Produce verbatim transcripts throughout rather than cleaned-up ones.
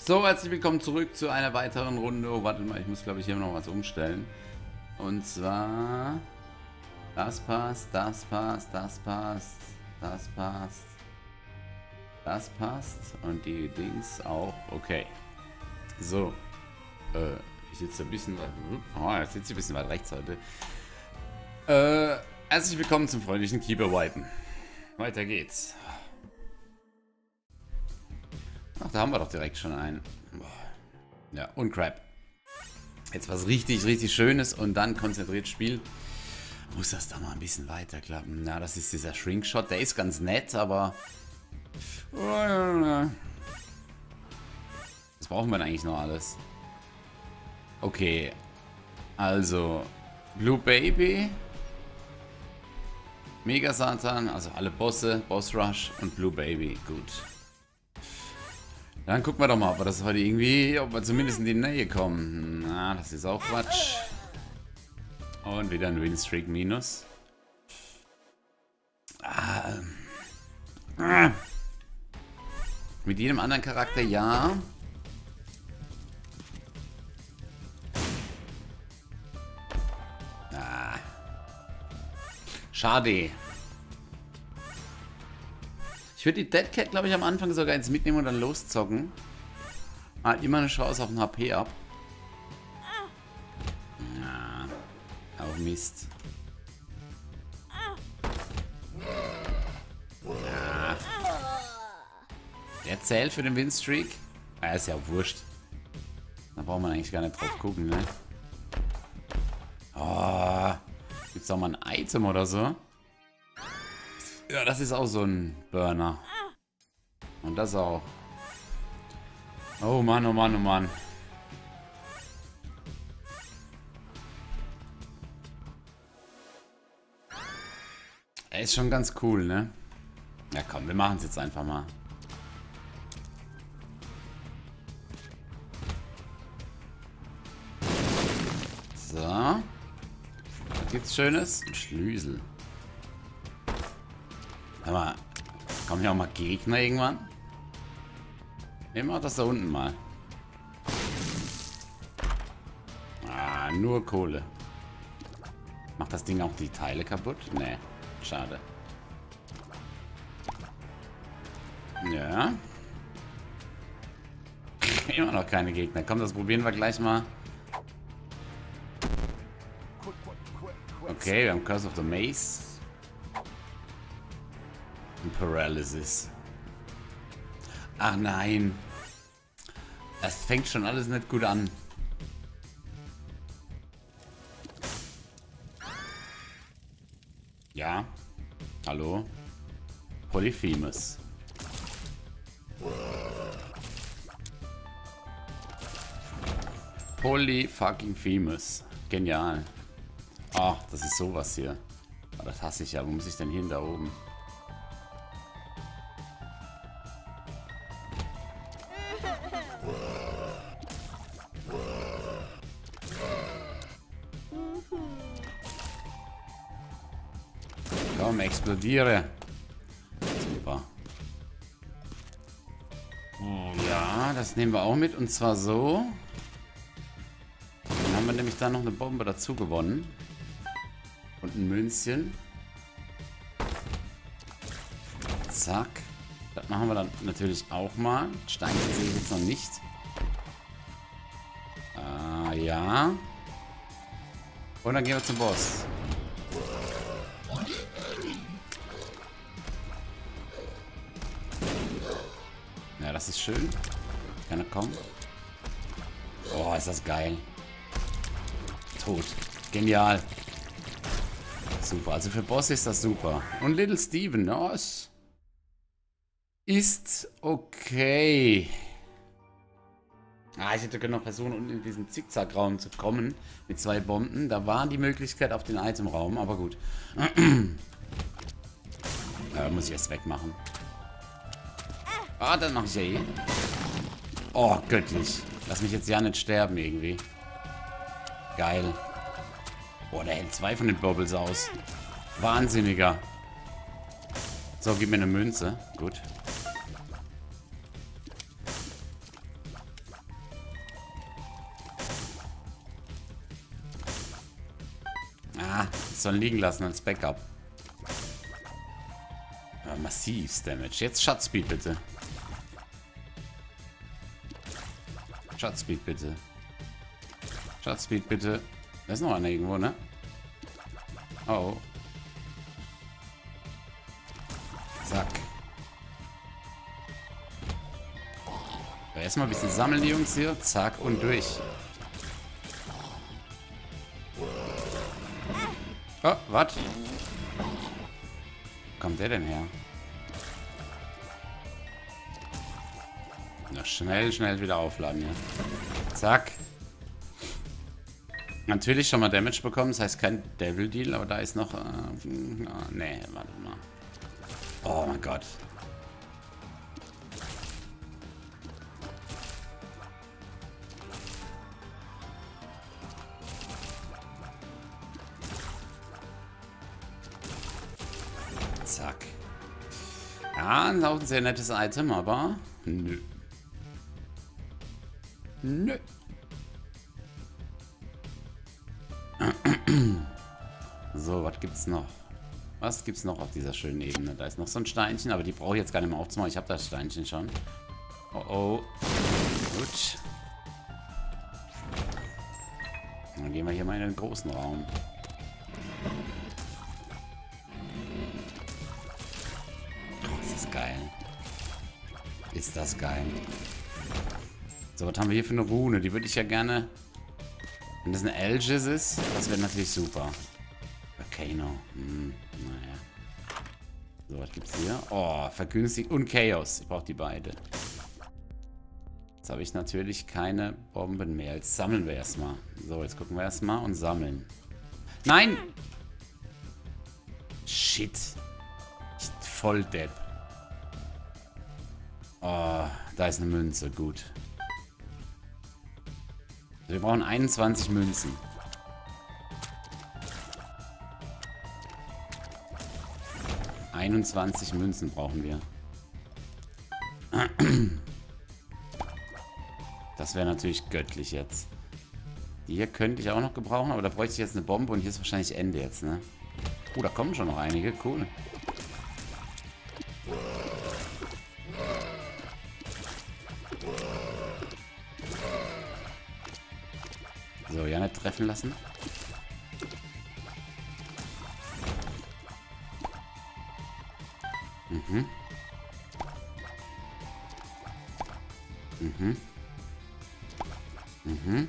So, herzlich willkommen zurück zu einer weiteren Runde. Oh, warte mal, ich muss, glaube ich, hier noch was umstellen. Und zwar... Das passt, das passt, das passt, das passt. Das passt. Und die Dings auch. Okay. So. Äh, ich sitze ein bisschen... Oh, ich sitze ein bisschen weit rechts heute. Äh, herzlich willkommen zum freundlichen Keeper Wipen. Weiter geht's. Ach, da haben wir doch direkt schon einen. Ja, und Crap. Jetzt was richtig, richtig Schönes und dann konzentriert Spiel. Muss das da mal ein bisschen weiter klappen. Na, das ist dieser Shrinkshot. Der ist ganz nett, aber... Was brauchen wir denn eigentlich noch alles? Okay. Also, Blue Baby. Mega Satan, also alle Bosse, Boss Rush und Blue Baby. Gut. Dann gucken wir doch mal, ob wir das heute irgendwie, ob wir zumindest in die Nähe kommen. Na, das ist auch Quatsch. Und wieder ein Winstreak minus. Ah. Ah. Mit jedem anderen Charakter ja. Ah. Schade. Ich würde die Dead Cat, glaube ich, am Anfang sogar jetzt mitnehmen und dann loszocken. Hat immer eine Chance auf ein H P ab. Ja, auch Mist. Ja. Der zählt für den Winstreak. Ah, ist ja wurscht. Da braucht man eigentlich gar nicht drauf gucken, ne? Oh, gibt's auch mal ein Item oder so? Ja, das ist auch so ein Burner. Und das auch. Oh Mann, oh Mann, oh Mann. Er ist schon ganz cool, ne? Ja komm, wir machen es jetzt einfach mal. So. Was gibt's Schönes? Ein Schlüssel. Aber kommen hier auch mal Gegner irgendwann? Nehmen wir das da unten mal. Ah, nur Kohle. Macht das Ding auch die Teile kaputt? Nee, schade. Ja. Immer noch keine Gegner. Komm, das probieren wir gleich mal. Okay, wir haben Curse of the Maze. Paralysis. Ach nein. Das fängt schon alles nicht gut an. Ja. Hallo. Polyphemus. Polyfucking Phemus. Genial. Ach, das ist sowas hier. Oh, das hasse ich ja. Wo muss ich denn hin da oben? Komm, explodiere. Super. Ja, das nehmen wir auch mit. Und zwar so. Dann haben wir nämlich da noch eine Bombe dazu gewonnen. Und ein Münzchen. Zack. Das machen wir dann natürlich auch mal. Steinchen sehe ich jetzt noch nicht. Ah, ja. Und dann gehen wir zum Boss. Ja, das ist schön. Kann er kommen? Oh, ist das geil. Tot. Genial. Super. Also für Boss ist das super. Und Little Steven, oh, ist, ist okay. Ah, ich hätte noch versuchen, um in diesen Zickzackraum zu kommen. Mit zwei Bomben. Da war die Möglichkeit auf den Itemraum, aber gut. Ja, muss ich erst wegmachen. Ah, dann mache ich ja eh. Oh, göttlich. Lass mich jetzt ja nicht sterben irgendwie. Geil. Boah, der hält zwei von den Bubbles aus. Wahnsinniger. So, gib mir eine Münze. Gut. Ah, sollen liegen lassen als Backup. Ja, massiv Damage. Jetzt Schatzspeed bitte. Schatzspeed bitte. Schatzspeed bitte. Da ist noch einer irgendwo, ne? Oh. Zack. So, erstmal ein bisschen sammeln, die Jungs hier. Zack und durch. Oh, was? Wo kommt der denn her? Na, schnell, schnell wieder aufladen, ja. Zack. Natürlich schon mal Damage bekommen, das heißt kein Devil Deal, aber da ist noch... Äh, oh, nee, warte mal. Oh mein Gott. Zack. Ja, ist auch ein sehr nettes Item, aber... Nö. Nö. So, was gibt's noch? Was gibt's noch auf dieser schönen Ebene? Da ist noch so ein Steinchen, aber die brauche ich jetzt gar nicht mehr aufzumachen. Ich habe das Steinchen schon. Oh oh. Gut. Dann gehen wir hier mal in den großen Raum. Oh, ist das geil. Ist das geil. So, was haben wir hier für eine Rune? Die würde ich ja gerne... Wenn das eine Algis ist, das wäre natürlich super. Volcano. Hm, naja. So, was gibt's hier? Oh, vergünstigt und Chaos. Ich brauche die beide. Jetzt habe ich natürlich keine Bomben mehr. Jetzt sammeln wir erstmal. So, jetzt gucken wir erstmal und sammeln. Nein! Shit. Ich voll Depp. Oh, da ist eine Münze. Gut. Wir brauchen einundzwanzig Münzen. einundzwanzig Münzen brauchen wir. Das wäre natürlich göttlich jetzt. Die hier könnte ich auch noch gebrauchen, aber da bräuchte ich jetzt eine Bombe und hier ist wahrscheinlich Ende jetzt, ne? Oh, da kommen schon noch einige. Cool. So, ja, nicht treffen lassen. Mhm. Mhm. Mhm.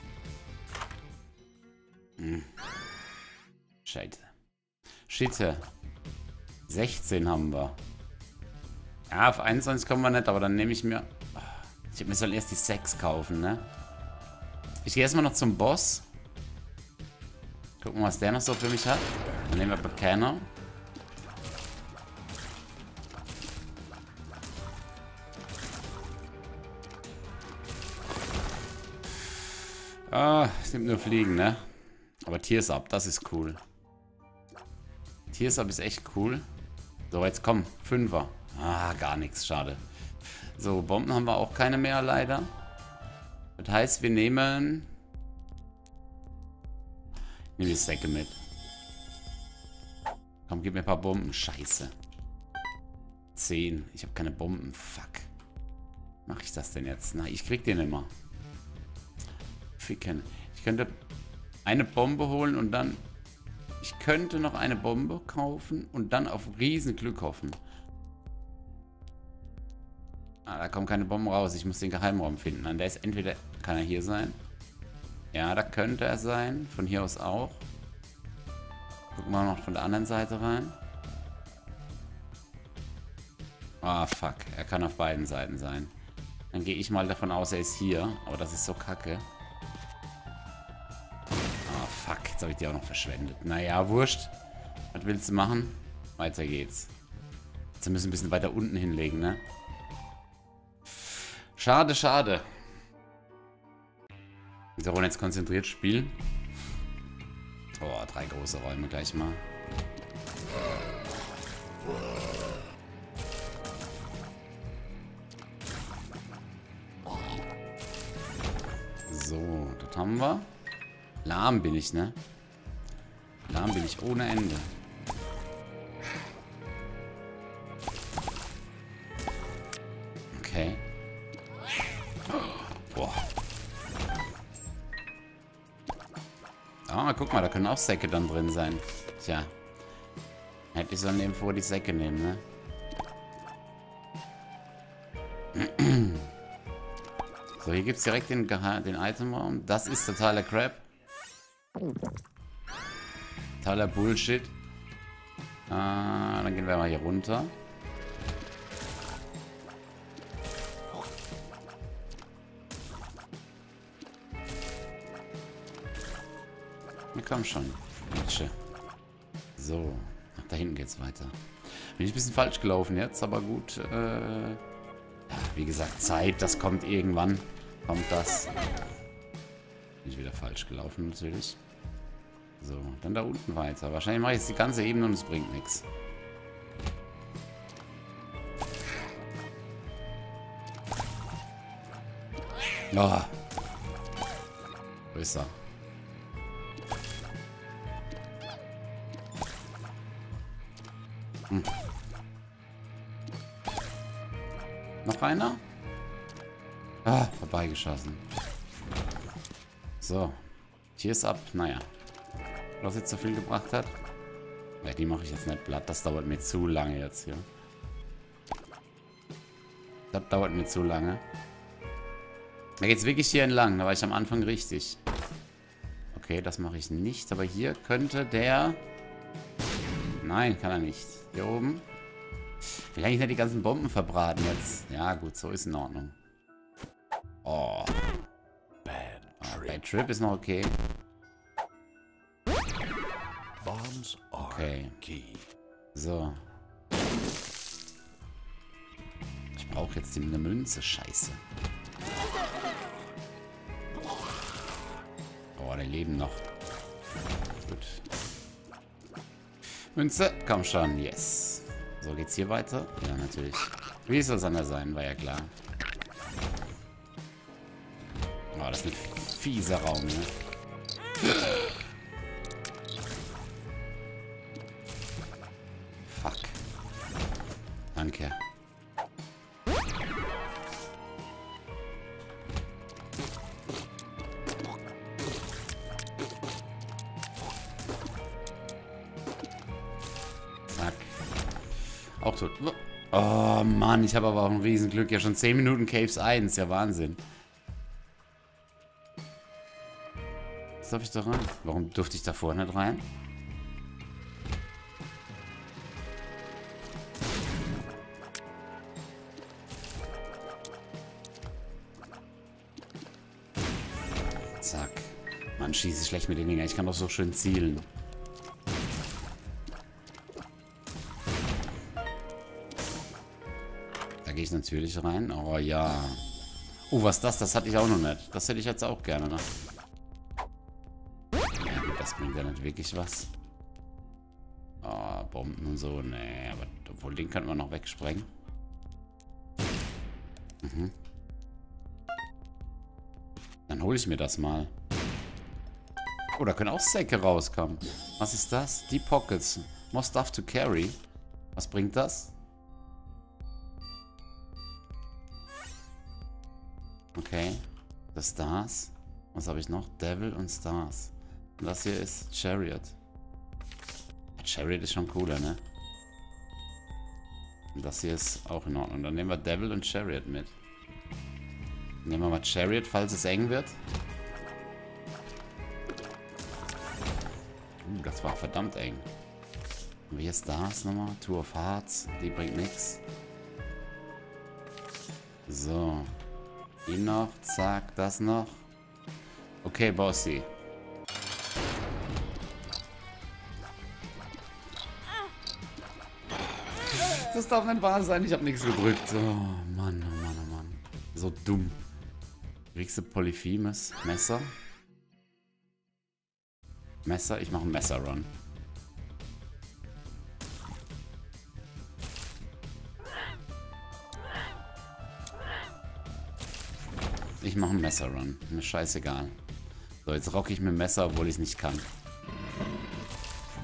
Mhm. Scheiße. Scheiße. sechzehn haben wir. Ja, auf einundzwanzig kommen wir nicht, aber dann nehme ich mir... Ich mir soll erst die sechs kaufen, ne? Ich gehe erstmal noch zum Boss. Gucken, was der noch so für mich hat. Dann nehmen wir Bekenner. Ah, es nimmt nur Fliegen, ne? Aber Tears Up, das ist cool. Tears Up ist echt cool. So, jetzt komm, Fünfer. Ah, gar nichts, schade. So, Bomben haben wir auch keine mehr, leider. Das heißt, wir nehmen... Nehmen die Säcke mit. Komm, gib mir ein paar Bomben. Scheiße. zehn. Ich habe keine Bomben. Fuck. Mache ich das denn jetzt? Na, ich krieg den immer. Ficken. Ich könnte eine Bombe holen und dann... Ich könnte noch eine Bombe kaufen und dann auf Riesenglück hoffen. Ah, da kommen keine Bomben raus. Ich muss den Geheimraum finden. Und der ist entweder... Kann er hier sein? Ja, da könnte er sein. Von hier aus auch. Gucken wir noch von der anderen Seite rein. Ah, fuck. Er kann auf beiden Seiten sein. Dann gehe ich mal davon aus, er ist hier. Aber das ist so kacke. Ah, fuck. Jetzt habe ich die auch noch verschwendet. Naja, wurscht. Was willst du machen? Weiter geht's. Jetzt müssen wir ein bisschen weiter unten hinlegen, ne? Schade, schade. So, und jetzt konzentriert spielen. Oh, drei große Räume gleich mal. So, das haben wir. Lahm bin ich, ne? Lahm bin ich ohne Ende. Okay. Boah. Ah, guck mal, da können auch Säcke dann drin sein. Tja. Hätte ich sollen vor die Säcke nehmen, ne? So, hier gibt es direkt den, den Itemraum. Das ist totaler Crap. Totaler Bullshit. Ah, dann gehen wir mal hier runter. Na komm schon. Mädchen. So. Ach, da hinten geht's weiter. Bin ich ein bisschen falsch gelaufen jetzt, aber gut. Äh, ja, wie gesagt, Zeit, das kommt irgendwann. Kommt das. Bin ich wieder falsch gelaufen, natürlich. So, dann da unten weiter. Wahrscheinlich mache ich jetzt die ganze Ebene und es bringt nichts. Oh. Wo ist er? Hm. Noch einer? Ah, vorbeigeschossen. So. Hier ist ab. Naja. Was jetzt so viel gebracht hat. Ja, die mache ich jetzt nicht platt. Das dauert mir zu lange jetzt hier. Das dauert mir zu lange. Da geht es wirklich hier entlang. Da war ich am Anfang richtig. Okay, das mache ich nicht. Aber hier könnte der... Nein, kann er nicht. Hier oben. Will eigentlich nicht die ganzen Bomben verbraten jetzt. Ja, gut, so ist in Ordnung. Oh. Bad Trip, oh, Bad Trip ist noch okay. Okay. So. Ich brauche jetzt eine Münze. Scheiße. Oh, die leben noch. Gut. Münze, komm schon. Yes. So, geht's hier weiter? Ja, natürlich. Wie soll es anders sein? War ja klar. Oh, das ist ein fieser Raum, ne? Fuck. Danke. Zack. Auch tot. Oh Mann, ich habe aber auch ein Riesenglück. Ja, schon zehn Minuten Caves eins. Ja, Wahnsinn. Was darf ich da rein? Warum durfte ich da vorne nicht rein? Zack. Mann, schieße ich schlecht mit den Dingen. Ich kann doch so schön zielen. Da gehe ich natürlich rein. Oh ja. Oh, was ist das? Das hatte ich auch noch nicht. Das hätte ich jetzt auch gerne noch. Ja gut, das bringt ja nicht wirklich was. Oh, Bomben und so. Nee, aber obwohl den könnte man noch wegsprengen. Mhm. Dann hole ich mir das mal. Oh, da können auch Säcke rauskommen. Was ist das? Die Pockets. More stuff to carry. Was bringt das? Okay. Das Stars. Was habe ich noch? Devil und Stars. Und das hier ist Chariot. Chariot ist schon cooler, ne? Und das hier ist auch in Ordnung. Dann nehmen wir Devil und Chariot mit. Nehmen wir mal Chariot, falls es eng wird. Uh, das war verdammt eng. Und hier ist das nochmal. Two of Hearts. Die bringt nichts. So. Die noch. Zack, das noch. Okay, Bossy. Das darf nicht wahr sein. Ich habe nichts gedrückt. Oh, Mann, oh Mann, oh Mann. So dumm. Kriegst du Polyphemus? Messer? Messer? Ich mache einen Messer-Run. Ich mache einen Messer-Run. Mir scheißegal. So, jetzt rocke ich mit dem Messer, obwohl ich es nicht kann.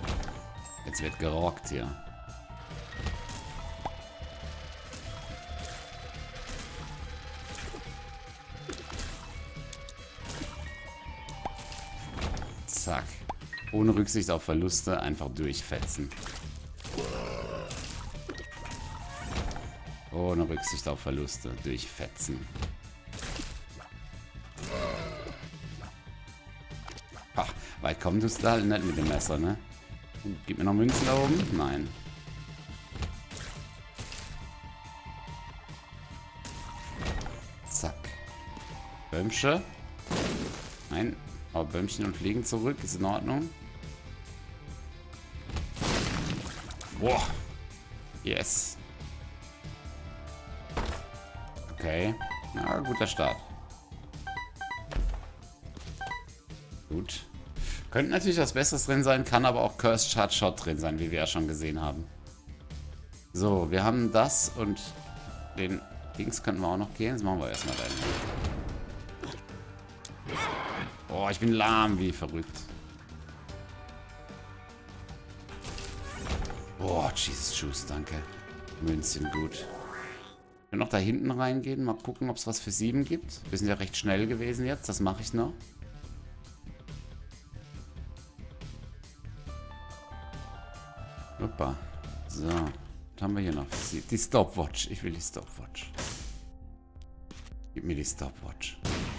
Jetzt wird gerockt hier. Zack. Ohne Rücksicht auf Verluste einfach durchfetzen. Ohne Rücksicht auf Verluste durchfetzen. Ach, weit kommt es da nicht mit dem Messer, ne? Gib mir noch Münzen da oben? Nein. Zack. Böhmsche. Nein. Aber Böhmchen und Fliegen zurück. Ist in Ordnung. Boah. Yes. Okay. Na, guter Start. Gut. Könnte natürlich was Besseres drin sein, kann aber auch Cursed Charge Shot drin sein, wie wir ja schon gesehen haben. So, wir haben das und den Dings könnten wir auch noch gehen. Das machen wir erstmal da. Oh, ich bin lahm wie verrückt. Oh, Jesus Juice, danke. Münzchen, gut. Ich will noch da hinten reingehen, mal gucken, ob es was für sieben gibt. Wir sind ja recht schnell gewesen jetzt, das mache ich noch. Hoppa. So, was haben wir hier noch? Die Stopwatch. Ich will die Stopwatch. Gib mir die Stopwatch.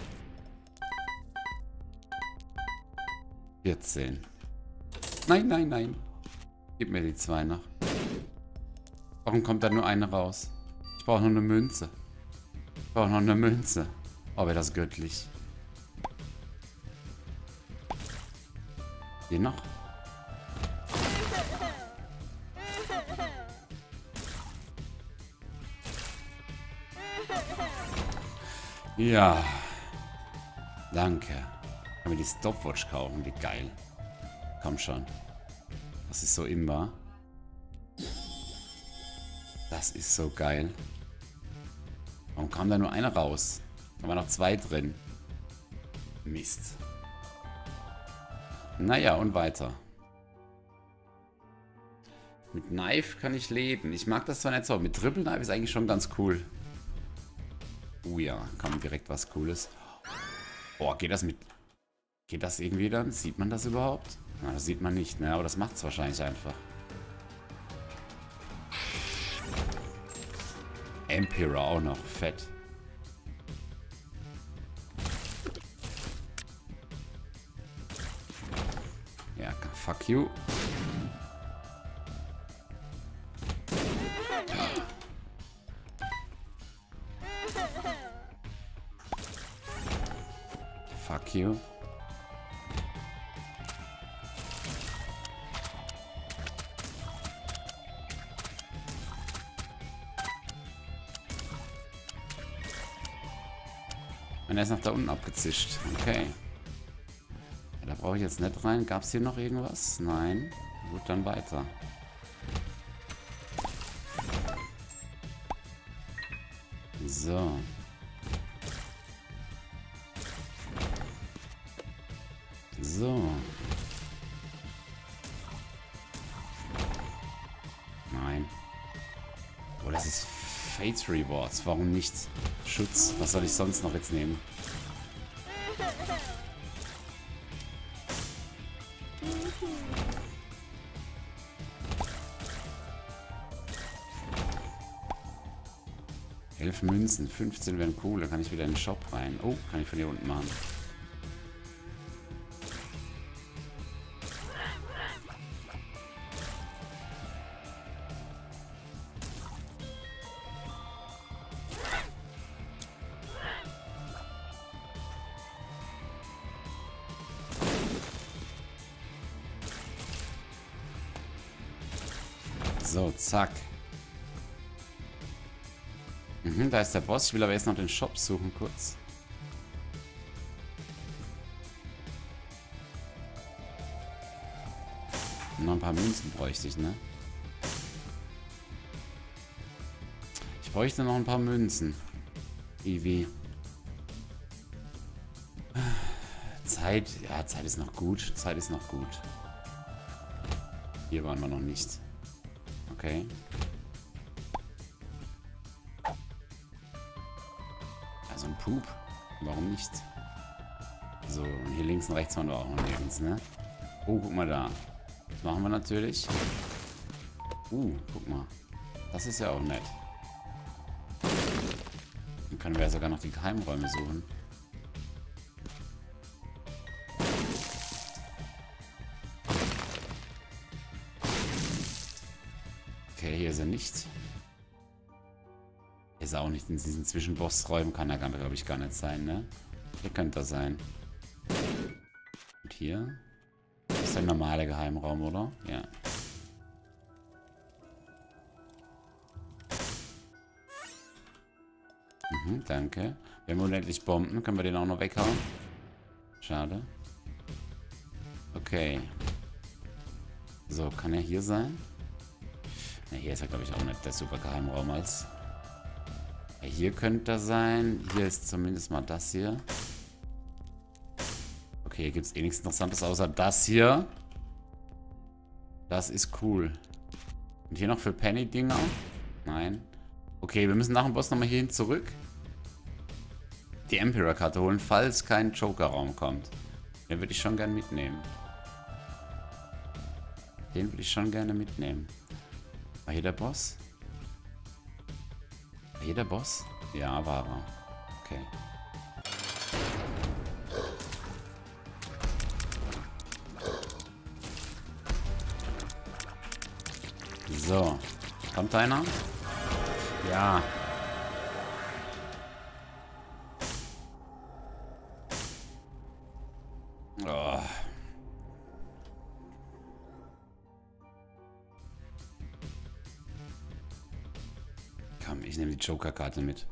vierzehn. Nein, nein, nein. Gib mir die zwei noch. Warum kommt da nur eine raus? Ich brauche noch eine Münze. Ich brauche noch eine Münze. Oh, wäre das göttlich. Hier noch. Ja. Danke. Können wir die Stopwatch kaufen? Wie geil. Komm schon. Das ist so imbar. Das ist so geil. Warum kam da nur einer raus? Da waren noch zwei drin. Mist. Naja, und weiter. Mit Knife kann ich leben. Ich mag das zwar nicht so, aber mit Triple Knife ist eigentlich schon ganz cool. Oh ja, kam direkt was Cooles. Boah, geht das mit... Geht das irgendwie dann? Sieht man das überhaupt? Na, das sieht man nicht, ne? Aber das macht es wahrscheinlich einfach. Emperor auch noch. Fett. Ja, fuck you. Fuck you. Und er ist nach da unten abgezischt. Okay. Ja, da brauche ich jetzt nicht rein. Gab es hier noch irgendwas? Nein. Gut, dann weiter. So. So. Nein. Oh, das ist Fates Rewards. Warum nicht Schutz? Was soll ich sonst noch jetzt nehmen? Elf Münzen, fünfzehn wären cool. Da kann ich wieder in den Shop rein. Oh, kann ich von hier unten machen. So, zack. Mhm, da ist der Boss. Ich will aber jetzt noch den Shop suchen, kurz. Noch ein paar Münzen bräuchte ich, ne? Ich bräuchte noch ein paar Münzen. Eevee. Zeit. Ja, Zeit ist noch gut. Zeit ist noch gut. Hier waren wir noch nicht. Okay. Also ein Poop. Warum nicht? So, und hier links und rechts waren wir auch noch nirgends, ne? Oh, guck mal da. Das machen wir natürlich. Uh, guck mal. Das ist ja auch nett. Dann können wir ja sogar noch die Geheimräume suchen. Okay, hier ist er nicht. Hier ist er auch nicht. In diesen Zwischenbossräumen kann er, glaube ich, gar nicht sein, ne? Hier könnte er sein. Und hier? Das ist ein normaler Geheimraum, oder? Ja. Mhm, danke. Wir haben unendlich Bomben. Können wir den auch noch weghauen? Schade. Okay. So, kann er hier sein? Ne, hier ist er, glaube ich, auch nicht der super Geheimraum als. Ja, hier könnte er sein. Hier ist zumindest mal das hier. Okay, hier gibt es eh nichts Interessantes außer das hier. Das ist cool. Und hier noch für Penny-Dinger? Nein. Okay, wir müssen nach dem Boss nochmal hierhin zurück. Die Emperor-Karte holen, falls kein Joker-Raum kommt. Den würde ich schon gerne mitnehmen. Den würde ich schon gerne mitnehmen. War hier der Boss? War hier der Boss? Ja, war er. Okay. So. Kommt einer? Ja. Oh. Komm, ich nehme die Joker-Karte mit.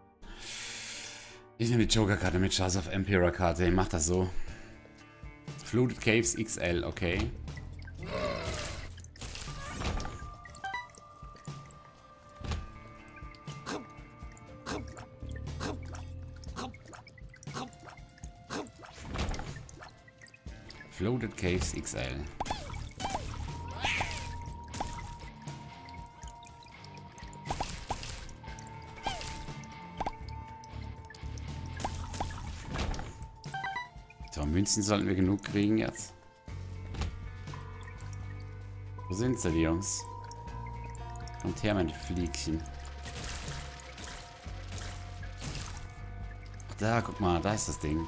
Ich nehme die Joker-Karte mit. Chance auf Emperor-Karte. Ich mach das so. Flooded Caves X L, okay. Flooded Caves X L. So, Münzen sollten wir genug kriegen jetzt. Wo sind sie, die Jungs? Kommt her, mein Fliegchen. Ach, da, guck mal, da ist das Ding.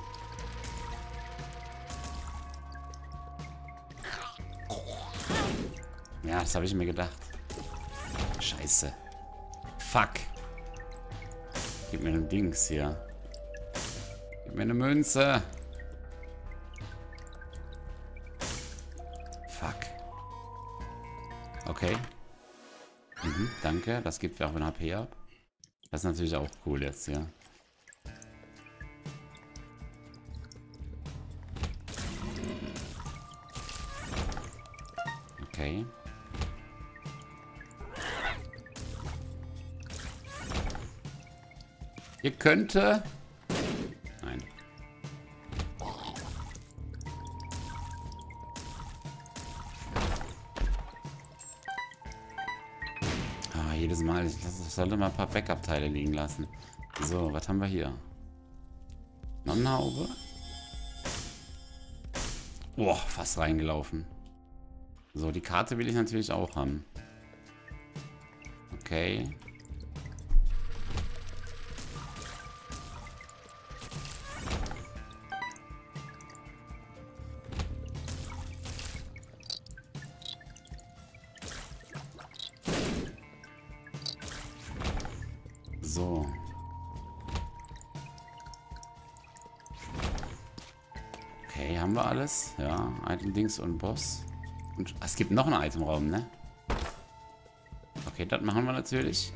Ja, das habe ich mir gedacht. Scheiße. Fuck. Gib mir ein Dings hier. Gib mir eine Münze. Fuck. Okay. Mhm, danke. Das gibt mir auch ein H P ab. Das ist natürlich auch cool jetzt, ja. Okay. Ihr könnte... Nein. Ah, jedes Mal. Ich sollte mal ein paar Backup-Teile liegen lassen. So, was haben wir hier? Nonnenhaube? Boah, fast reingelaufen. So, die Karte will ich natürlich auch haben. Okay. So. Okay, haben wir alles? Ja, Item-Dings und Boss. Und es gibt noch einen Itemraum, ne? Okay, das machen wir natürlich.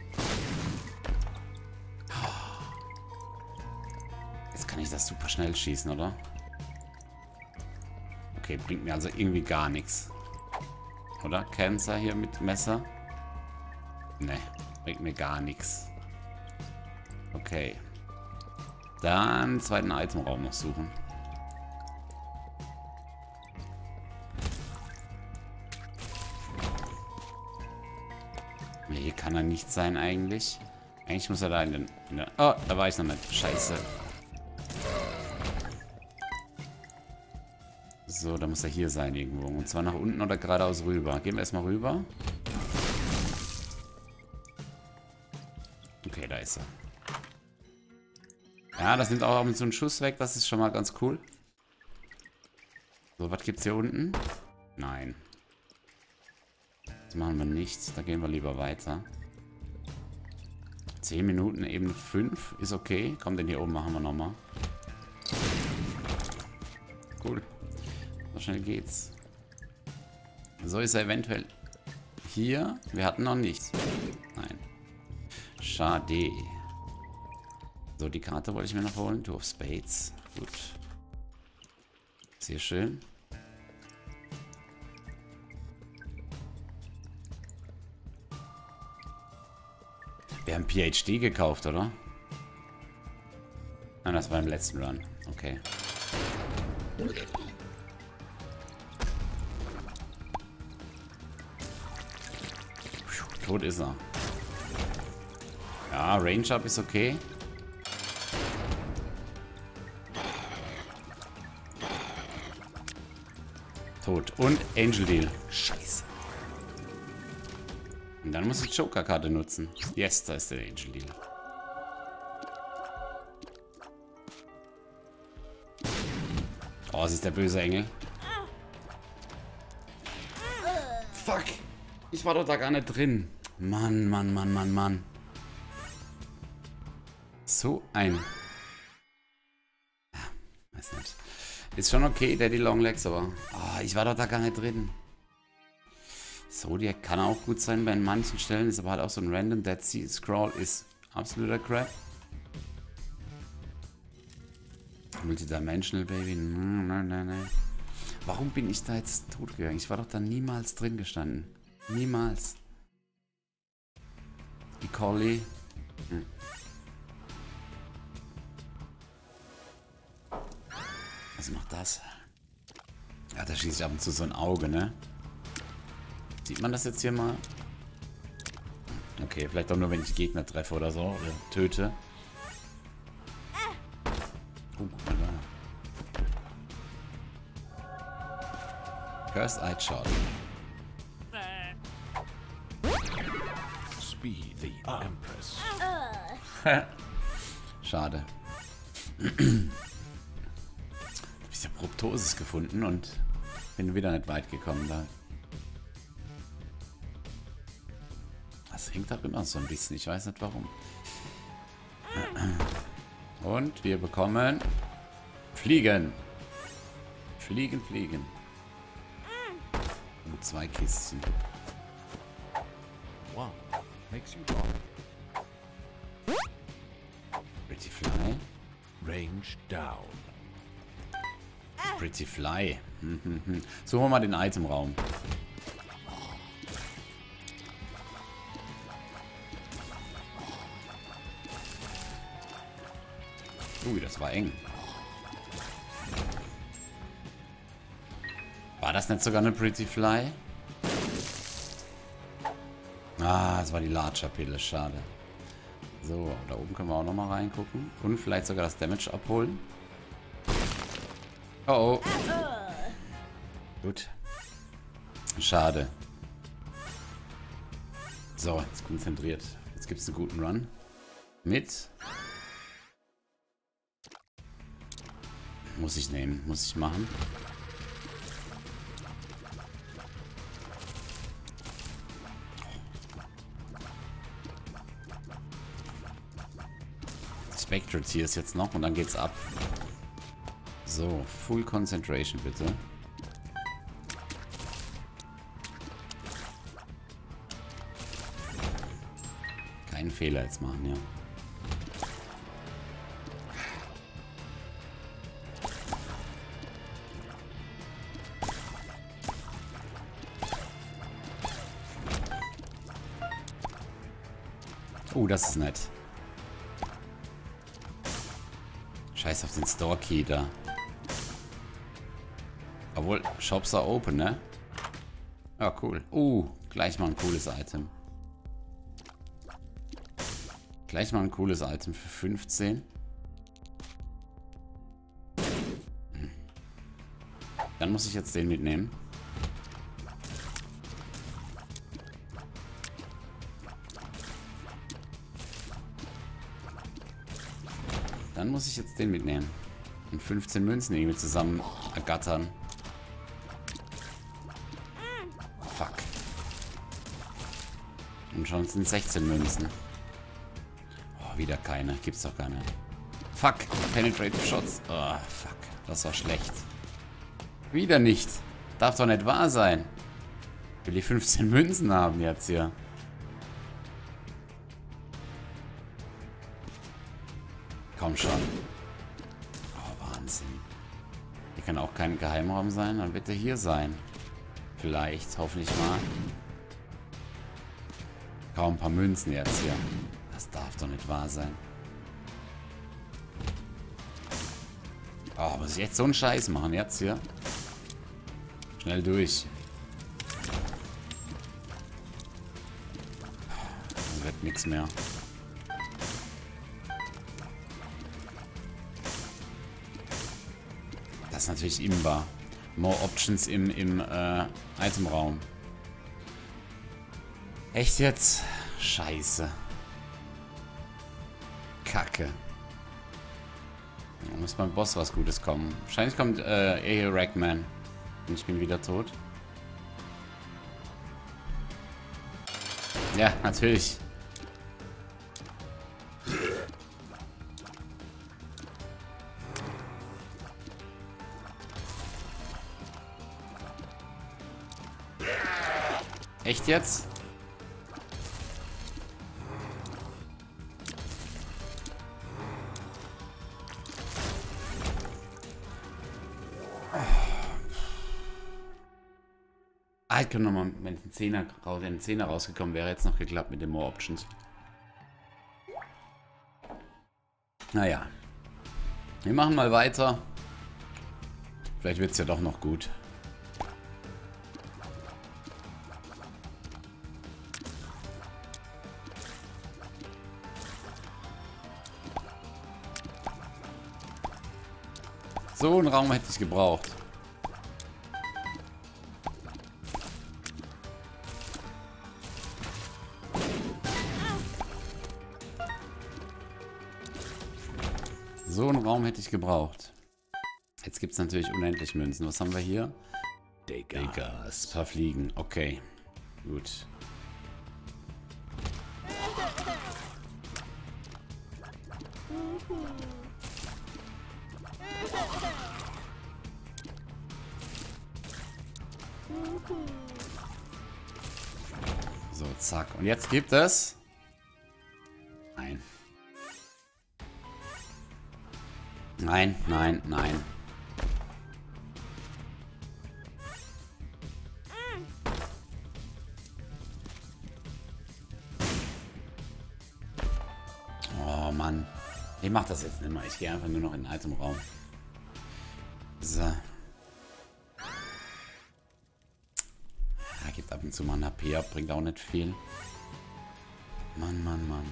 Jetzt kann ich das super schnell schießen, oder? Okay, bringt mir also irgendwie gar nichts. Oder? Cancer hier mit Messer? Ne, bringt mir gar nichts. Okay. Dann zweiten Itemraum noch suchen. Kann er nicht sein eigentlich. Eigentlich muss er da in den... In den oh, da war ich noch nicht. Scheiße. So, da muss er hier sein irgendwo. Und zwar nach unten oder geradeaus rüber. Gehen wir erstmal rüber. Okay, da ist er. Ja, das nimmt auch ab und zu einen Schuss weg. Das ist schon mal ganz cool. So, was gibt's hier unten? Nein. Das machen wir nicht. Da gehen wir lieber weiter. zehn Minuten, Ebene fünf. Ist okay. Komm, den hier oben machen wir nochmal. Cool. So schnell geht's. So ist er eventuell hier. Wir hatten noch nichts. Nein. Schade. So, die Karte wollte ich mir noch holen. Two of Spades. Gut. Sehr schön. Wir haben P H D gekauft, oder? Nein, das war im letzten Run. Okay. Puh, tot ist er. Ja, Range-Up ist okay. Tot. Und Angel Deal. Scheiße. Und dann muss ich Joker-Karte nutzen. Yes, da ist der Angel Deal. Oh, es ist der böse Engel. Fuck. Ich war doch da gar nicht drin. Mann, Mann, Mann, Mann, Mann. So ein... Ja, weiß nicht. Ist schon okay, Daddy Longlegs, aber... Oh, ich war doch da gar nicht drin. Zodiac kann auch gut sein bei manchen Stellen, ist aber halt auch so ein Random. Dead Sea Scroll ist absoluter Crap. Multidimensional Baby. Nein, nein, nein, nein. Warum bin ich da jetzt tot gegangen? Ich war doch da niemals drin gestanden. Niemals. Die Collie. Hm. Was macht das? Ja, da schießt ab und zu so ein Auge, ne? Sieht man das jetzt hier mal? Okay, vielleicht auch nur, wenn ich Gegner treffe oder so. Oder töte. Oh, guck mal da. Cursed Eye Shot. Speed the Empress. Schade. Ich habe Proptosis gefunden und bin wieder nicht weit gekommen da. Das hängt auch immer so ein bisschen. Ich weiß nicht warum. Und wir bekommen Fliegen. Fliegen, fliegen. Und zwei Kisten. Wow, makes you wrong. Pretty Fly. Range down. Pretty Fly. Suchen wir mal den Itemraum. Ui, das war eng. War das nicht sogar eine Pretty Fly? Ah, es war die Larger-Pille, schade. So, da oben können wir auch nochmal reingucken. Und vielleicht sogar das Damage abholen. Oh, oh. Gut. Schade. So, jetzt konzentriert. Jetzt gibt es einen guten Run. Mit... Muss ich nehmen, muss ich machen. Spectral Tears jetzt noch und dann geht's ab. So, Full Concentration bitte. Keinen Fehler jetzt machen, ja. Oh, das ist nett. Scheiß auf den Store Key da. Obwohl, Shops are open, ne? Ja, cool. Uh, gleich mal ein cooles Item. Gleich mal ein cooles Item für fünfzehn. Hm. Dann muss ich jetzt den mitnehmen. Dann muss ich jetzt den mitnehmen. Und fünfzehn Münzen irgendwie zusammen ergattern. Fuck. Und schon sind sechzehn Münzen. Oh, wieder keine. Gibt's doch keine. Fuck. Penetrative Shots. Oh, fuck. Das war schlecht. Wieder nicht. Darf doch nicht wahr sein. Ich will die fünfzehn Münzen haben jetzt hier. Komm schon. Oh, Wahnsinn. Hier kann auch kein Geheimraum sein. Dann wird er hier sein. Vielleicht. Hoffentlich mal. Kaum ein paar Münzen jetzt hier. Das darf doch nicht wahr sein. Oh, muss ich jetzt so einen Scheiß machen jetzt hier? Schnell durch. Dann wird nichts mehr. Das ist natürlich imbar. More Options im, im äh, Itemraum. Echt jetzt? Scheiße. Kacke. Da muss beim Boss was Gutes kommen. Wahrscheinlich kommt äh, A. Ragman. Und ich bin wieder tot. Ja, natürlich. Echt jetzt? Ah, ich könnte nochmal, wenn ein Zehner, wenn ein Zehner rausgekommen wäre, jetzt noch geklappt mit den More Options. Naja. Wir machen mal weiter. Vielleicht wird es ja doch noch gut. So einen Raum hätte ich gebraucht. So einen Raum hätte ich gebraucht. Jetzt gibt es natürlich unendlich Münzen. Was haben wir hier? Degas. Ein paar Fliegen. Okay. Gut. So, zack. Und jetzt gibt es... Nein. Nein, nein, nein. Oh Mann. Ich mach das jetzt nicht mehr. Ich gehe einfach nur noch in den Itemraum. So. Ja, gibt ab und zu mal ein H P ab. Bringt auch nicht viel. Mann, Mann, Mann.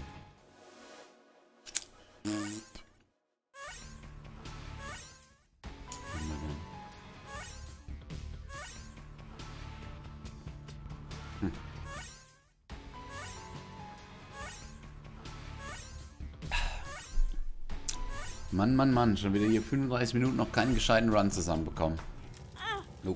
Hm. Mann, Mann, Mann. Schon wieder hier fünfunddreißig Minuten noch keinen gescheiten Run zusammenbekommen. Oh.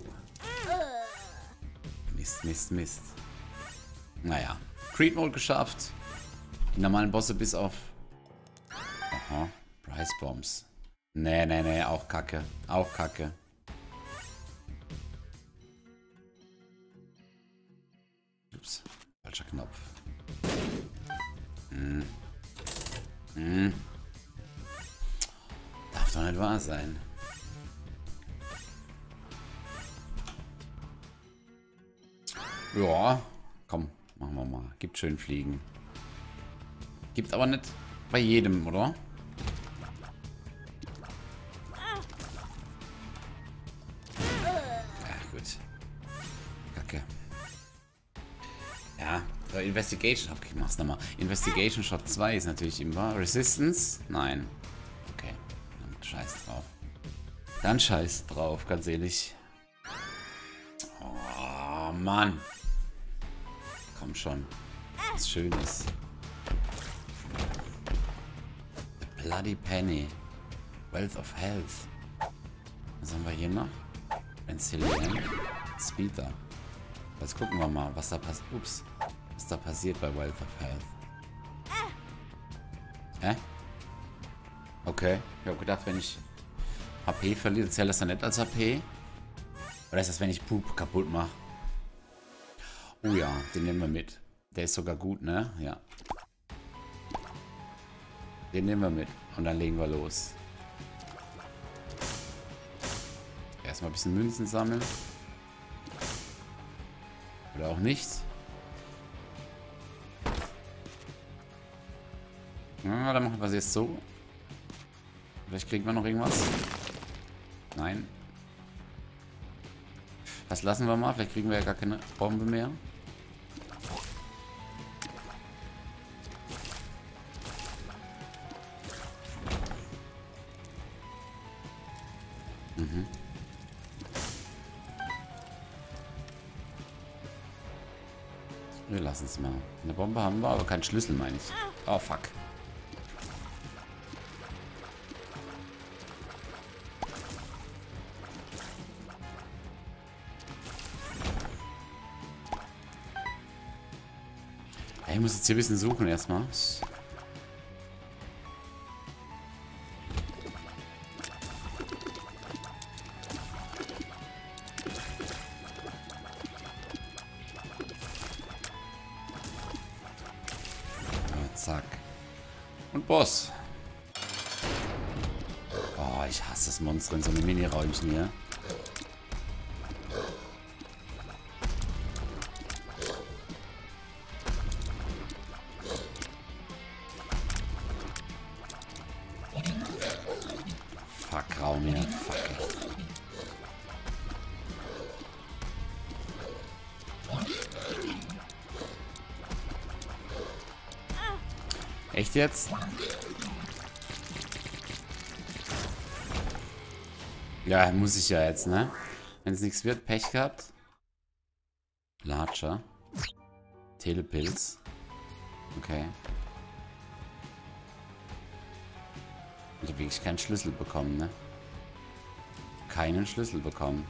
Mist, Mist, Mist. Naja. Creed Mode geschafft. Die normalen Bosse bis auf... Aha. Price Bombs. Nee, nee, nee. Auch kacke. Auch kacke. Ups. Falscher Knopf. Hm. Hm. Darf doch nicht wahr sein. Ja. Komm, machen wir mal. Gibt schön Fliegen. Gibt aber nicht bei jedem, oder? Ja, gut. Kacke. Ja, Investigation... Okay, mach's nochmal. Investigation Shot zwei ist natürlich immer. Resistance? Nein. Okay. Dann scheiß drauf. Dann scheiß drauf, ganz ehrlich. Oh, Mann. Komm schon. Was Schönes. Bloody Penny. Wealth of Health. Was haben wir hier noch? Penicillin. Speeder. Jetzt gucken wir mal, was da passiert. Ups. Was da passiert bei Wealth of Health. Hä? Okay. Ich habe gedacht, wenn ich H P verliere, zählt das dann nicht als H P? Oder ist das, wenn ich Poop kaputt mache? Oh ja, den nehmen wir mit. Der ist sogar gut, ne? Ja. Den nehmen wir mit. Und dann legen wir los. Erstmal ein bisschen Münzen sammeln. Oder auch nicht. Ja, dann machen wir es jetzt so. Vielleicht kriegen wir noch irgendwas. Nein. Das lassen wir mal. Vielleicht kriegen wir ja gar keine Bombe mehr. Mhm. Wir lassen es mal. Eine Bombe haben wir, aber keinen Schlüssel, meine ich. Oh, fuck. Ich muss jetzt hier ein bisschen suchen erstmal. Zack. Und Boss. Oh, ich hasse das Monster in so einem Mini-Räumchen hier. Fuck, Raum hier. Fuck. Echt jetzt? Ja, muss ich ja jetzt, ne? Wenn es nichts wird, Pech gehabt. Larcher. Telepilz. Okay. Ich habe wirklich keinen Schlüssel bekommen, ne? Keinen Schlüssel bekommen.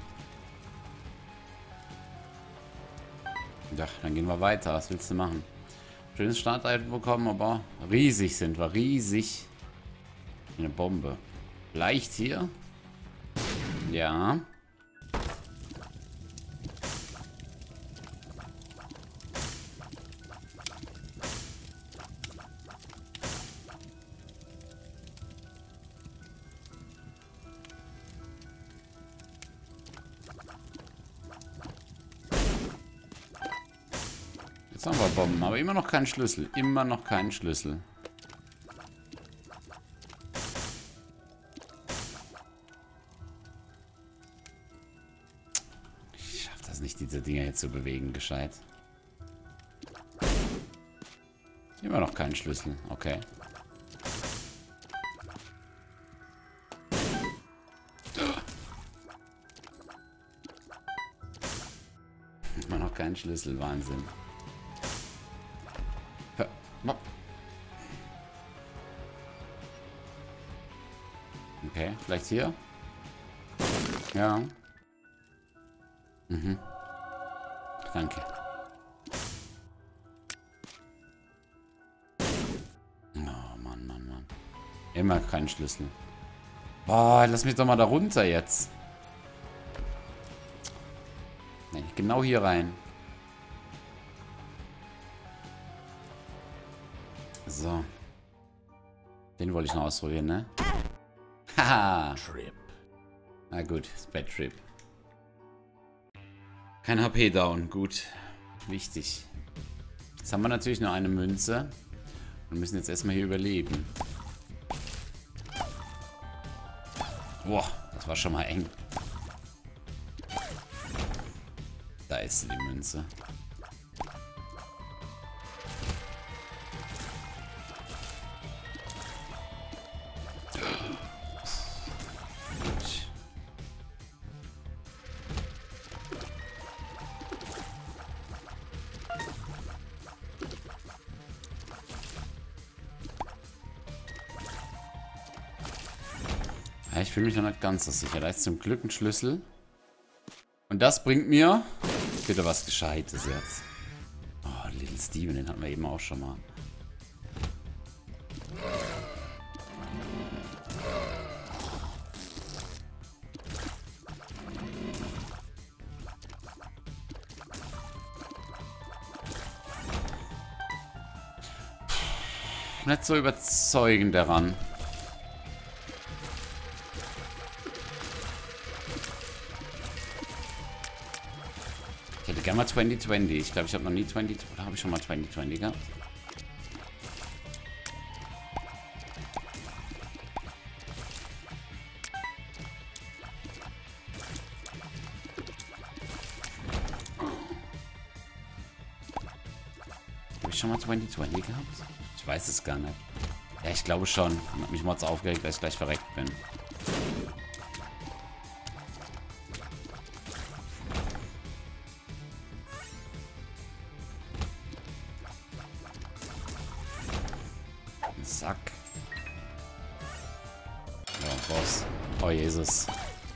Ja, dann gehen wir weiter. Was willst du machen? Schönes Startitem bekommen, aber riesig sind wir. Riesig. Eine Bombe. Leicht hier. Ja. Jetzt haben wir Bomben, aber immer noch keinen Schlüssel. Immer noch keinen Schlüssel. Ich schaffe das nicht, diese Dinger jetzt zu bewegen, gescheit. Immer noch keinen Schlüssel. Okay. Immer noch keinen Schlüssel. Wahnsinn. Okay, vielleicht hier? Ja. Mhm. Danke. Oh, Mann, Mann, Mann. Immer kein Schlüssel. Boah, lass mich doch mal da runter jetzt. Nee, genau hier rein. So. Den wollte ich noch ausprobieren, ne? Haha. Trip. Na gut, Bad Trip. Kein H P down, gut. Wichtig. Jetzt haben wir natürlich nur eine Münze. Und müssen jetzt erstmal hier überleben. Boah, das war schon mal eng. Da ist sie, die Münze. fühle mich noch nicht ganz so sicher. Da ist zum Glück ein Schlüssel. Und das bringt mir bitte was Gescheites jetzt. Oh, Little Steven, den hatten wir eben auch schon mal. Nicht so überzeugend daran. Ich hätte gerne mal zwanzig zwanzig. Ich glaube, ich habe noch nie zwanzig... Oder habe ich schon mal zwanzig zwanzig gehabt? Habe ich schon mal zwanzig zwanzig gehabt? Ich weiß es gar nicht. Ja, ich glaube schon. Ich habe mich mal so aufgeregt, dass ich gleich verreckt bin. Sack. Ja, Boss. Oh, Jesus.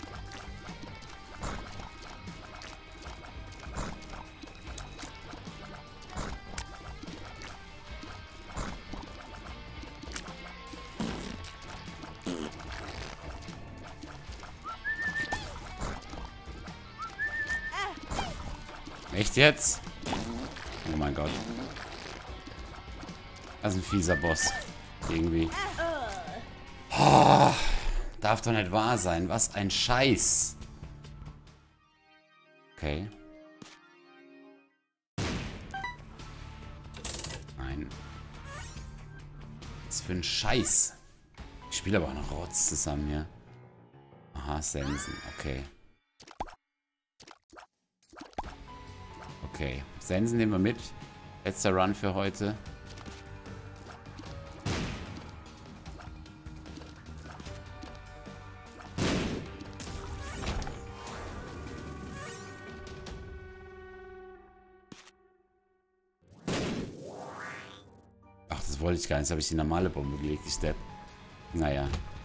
Echt jetzt? Oh mein Gott. Das ist ein fieser Boss. Irgendwie. Oh, darf doch nicht wahr sein. Was ein Scheiß. Okay. Nein. Was für ein Scheiß. Ich spiele aber auch noch Rotz zusammen hier. Aha, Sensen. Okay. Okay. Sensen nehmen wir mit. Letzter Run für heute. Ach, das wollte ich gar nicht. Jetzt habe ich die normale Bombe gelegt, die Step. Naja.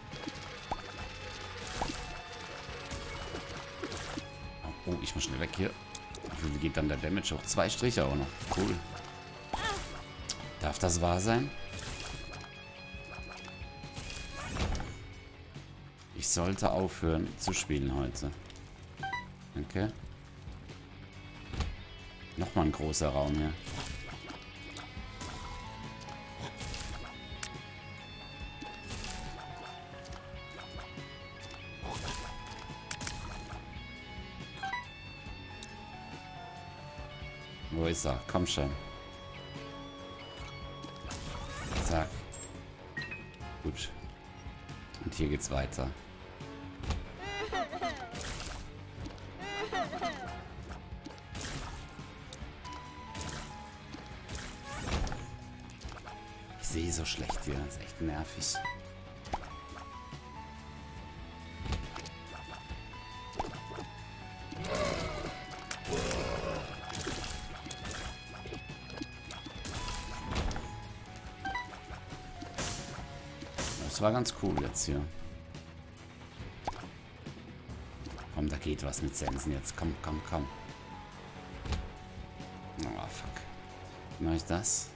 Oh, oh, ich muss schnell weg hier. Wie geht dann der Damage hoch? Zwei Striche auch noch. Cool. Darf das wahr sein? Ich sollte aufhören zu spielen heute. Okay. Nochmal ein großer Raum hier. Wo ist er? Komm schon. Zack. Gut. Und hier geht's weiter. Ich sehe so schlecht hier. Das ist echt nervig. Das war ganz cool jetzt hier. Komm, da geht was mit Sensen jetzt. Komm, komm, komm. Oh, fuck. Wie mache ich das?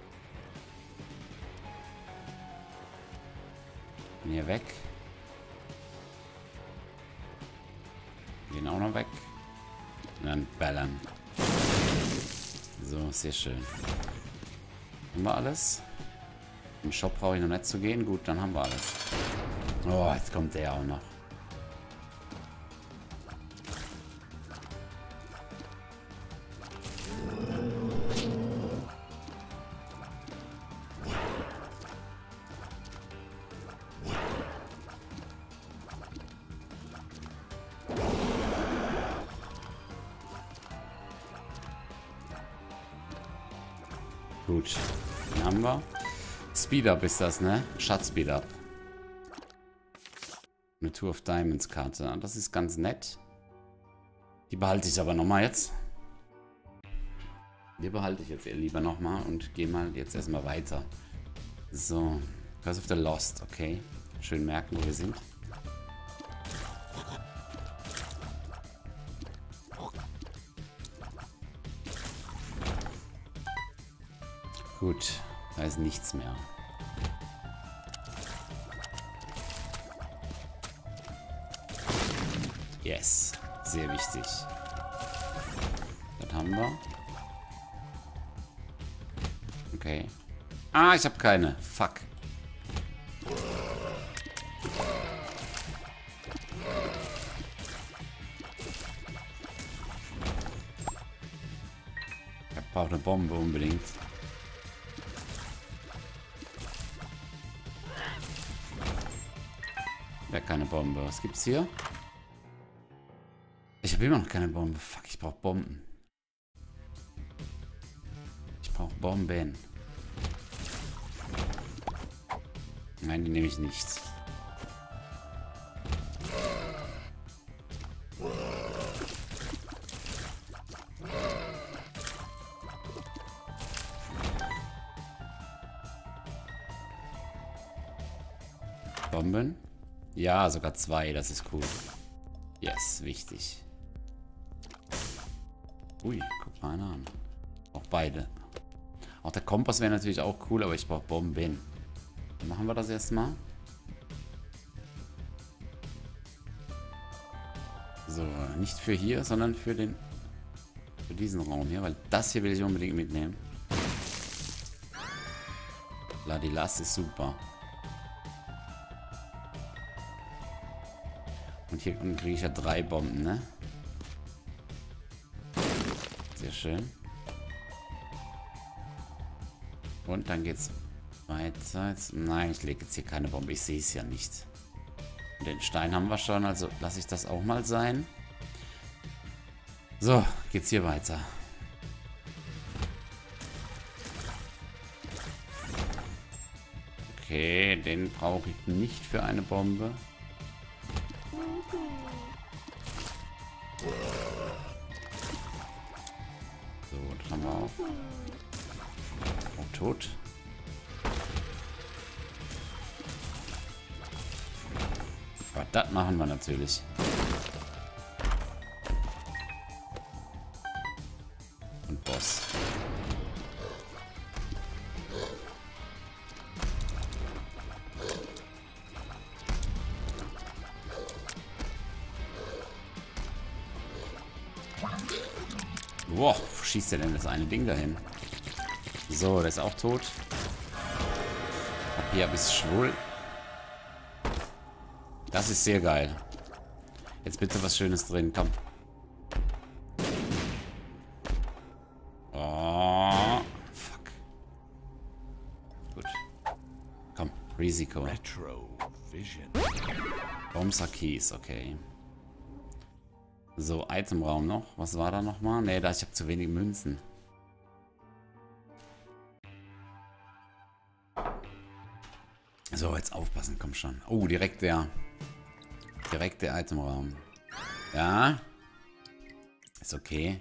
Bin hier weg. Den auch noch weg. Und dann ballern. So, sehr schön. Haben wir alles? Im Shop brauche ich noch nicht zu gehen. Gut, dann haben wir alles. Oh, jetzt kommt der auch noch. Gut, den haben wir. Speed-Up ist das, ne? Schatz-Speed-Up. Eine Tour of Diamonds Karte. Das ist ganz nett. Die behalte ich aber nochmal jetzt. Die behalte ich jetzt eher lieber nochmal und gehe mal jetzt erstmal weiter. So. Curse of the Lost, okay. Schön merken, wo wir sind. Gut, da ist nichts mehr. Yes, sehr wichtig. Das haben wir. Okay. Ah, ich habe keine. Fuck. Ich brauche eine Bombe unbedingt. Wäre keine Bombe. Was gibt's hier? Ich habe immer noch keine Bombe. Fuck, ich brauche Bomben. Ich brauche Bomben. Nein, die nehme ich nicht. Bomben? Ja, sogar zwei. Das ist cool. Yes, wichtig. Ui, guck mal einer an. Auch beide. Auch der Kompass wäre natürlich auch cool, aber ich brauche Bomben. Dann machen wir das erstmal. So, nicht für hier, sondern für den für diesen Raum hier, weil das hier will ich unbedingt mitnehmen. Ladilas ist super. Und hier unten kriege ich ja drei Bomben, ne? Sehr schön. Und dann geht's weiter. Jetzt, nein, ich lege jetzt hier keine Bombe. Ich sehe es ja nicht. Und den Stein haben wir schon, also lasse ich das auch mal sein. So, geht's hier weiter. Okay, den brauche ich nicht für eine Bombe. So, das haben wir auch. Oh, tot. Aber das machen wir natürlich. Und Boss. Boah, wo schießt der denn das eine Ding dahin? So, der ist auch tot. Hab hier ein bisschen schwul. Das ist sehr geil. Jetzt bitte was Schönes drin, komm. Oh, fuck. Gut. Komm, Risiko. Retro Vision. Bombser Keys, okay. So, Itemraum noch. Was war da nochmal? Ne, da ich habe zu wenig Münzen. So, jetzt aufpassen, komm schon. Oh, direkt der. Direkt der Itemraum. Ja. Ist okay.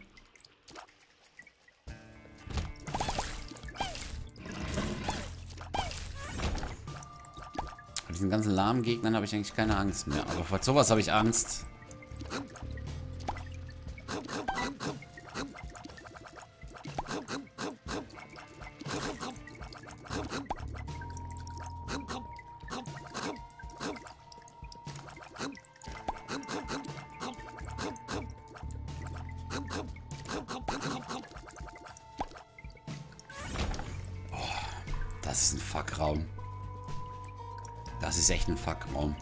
Vor diesen ganzen lahmen Gegnern habe ich eigentlich keine Angst mehr. Aber vor sowas habe ich Angst. Das ist ein Fuck-Raum. Das ist echt ein Fuck-Raum.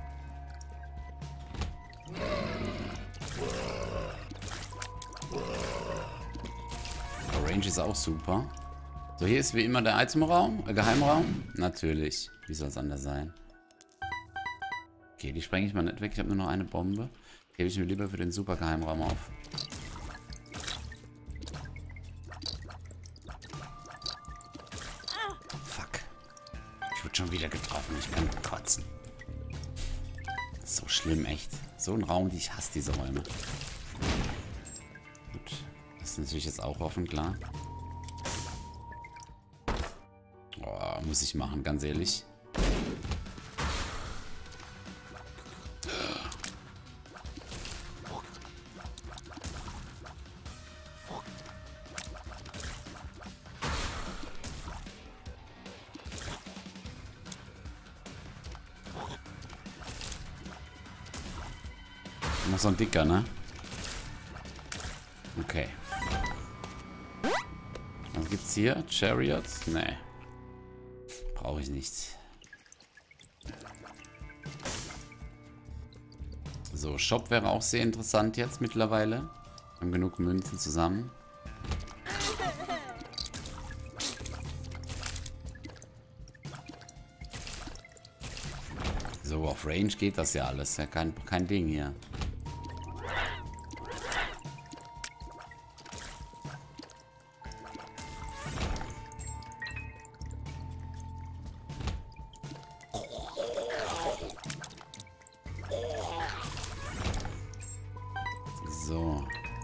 Range ist auch super. So, hier ist wie immer der Itemraum, äh, Geheimraum. Natürlich. Wie soll es anders sein? Okay, die sprenge ich mal nicht weg. Ich habe nur noch eine Bombe. Gebe ich mir lieber für den super Geheimraum auf. Fuck. Ich wurde schon wieder getroffen. Ich kann kotzen. So schlimm, echt. So ein Raum, die ich hasse diese Räume. Gut. Das ist natürlich jetzt auch offen, klar. Oh, muss ich machen, ganz ehrlich. Noch so ein dicker, ne? Okay. Was gibt's hier? Chariot? Nee. Brauche ich nicht. So, Shop wäre auch sehr interessant jetzt mittlerweile. Wir haben genug Münzen zusammen. So, auf Range geht das ja alles. Ja, kein, kein Ding hier. So.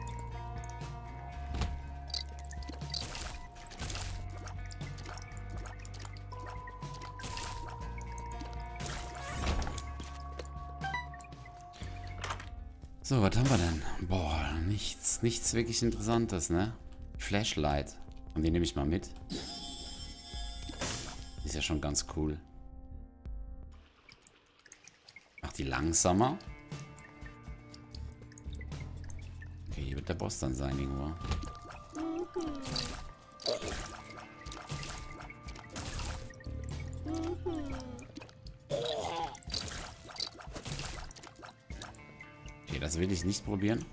So, was haben wir denn? Boah, nichts, nichts wirklich Interessantes, ne? Flashlight. Und die nehme ich mal mit. Ist ja schon ganz cool. Macht die langsamer. Okay, hier wird der Boss dann sein irgendwo. Okay, das will ich nicht probieren.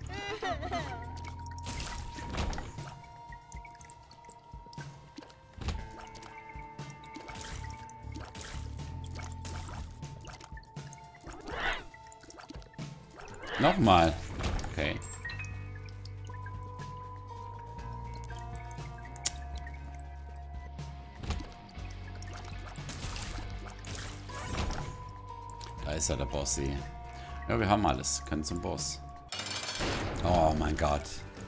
Nochmal. Okay. Da ist ja der Boss. Ja, wir haben alles. Können zum Boss. Oh mein Gott.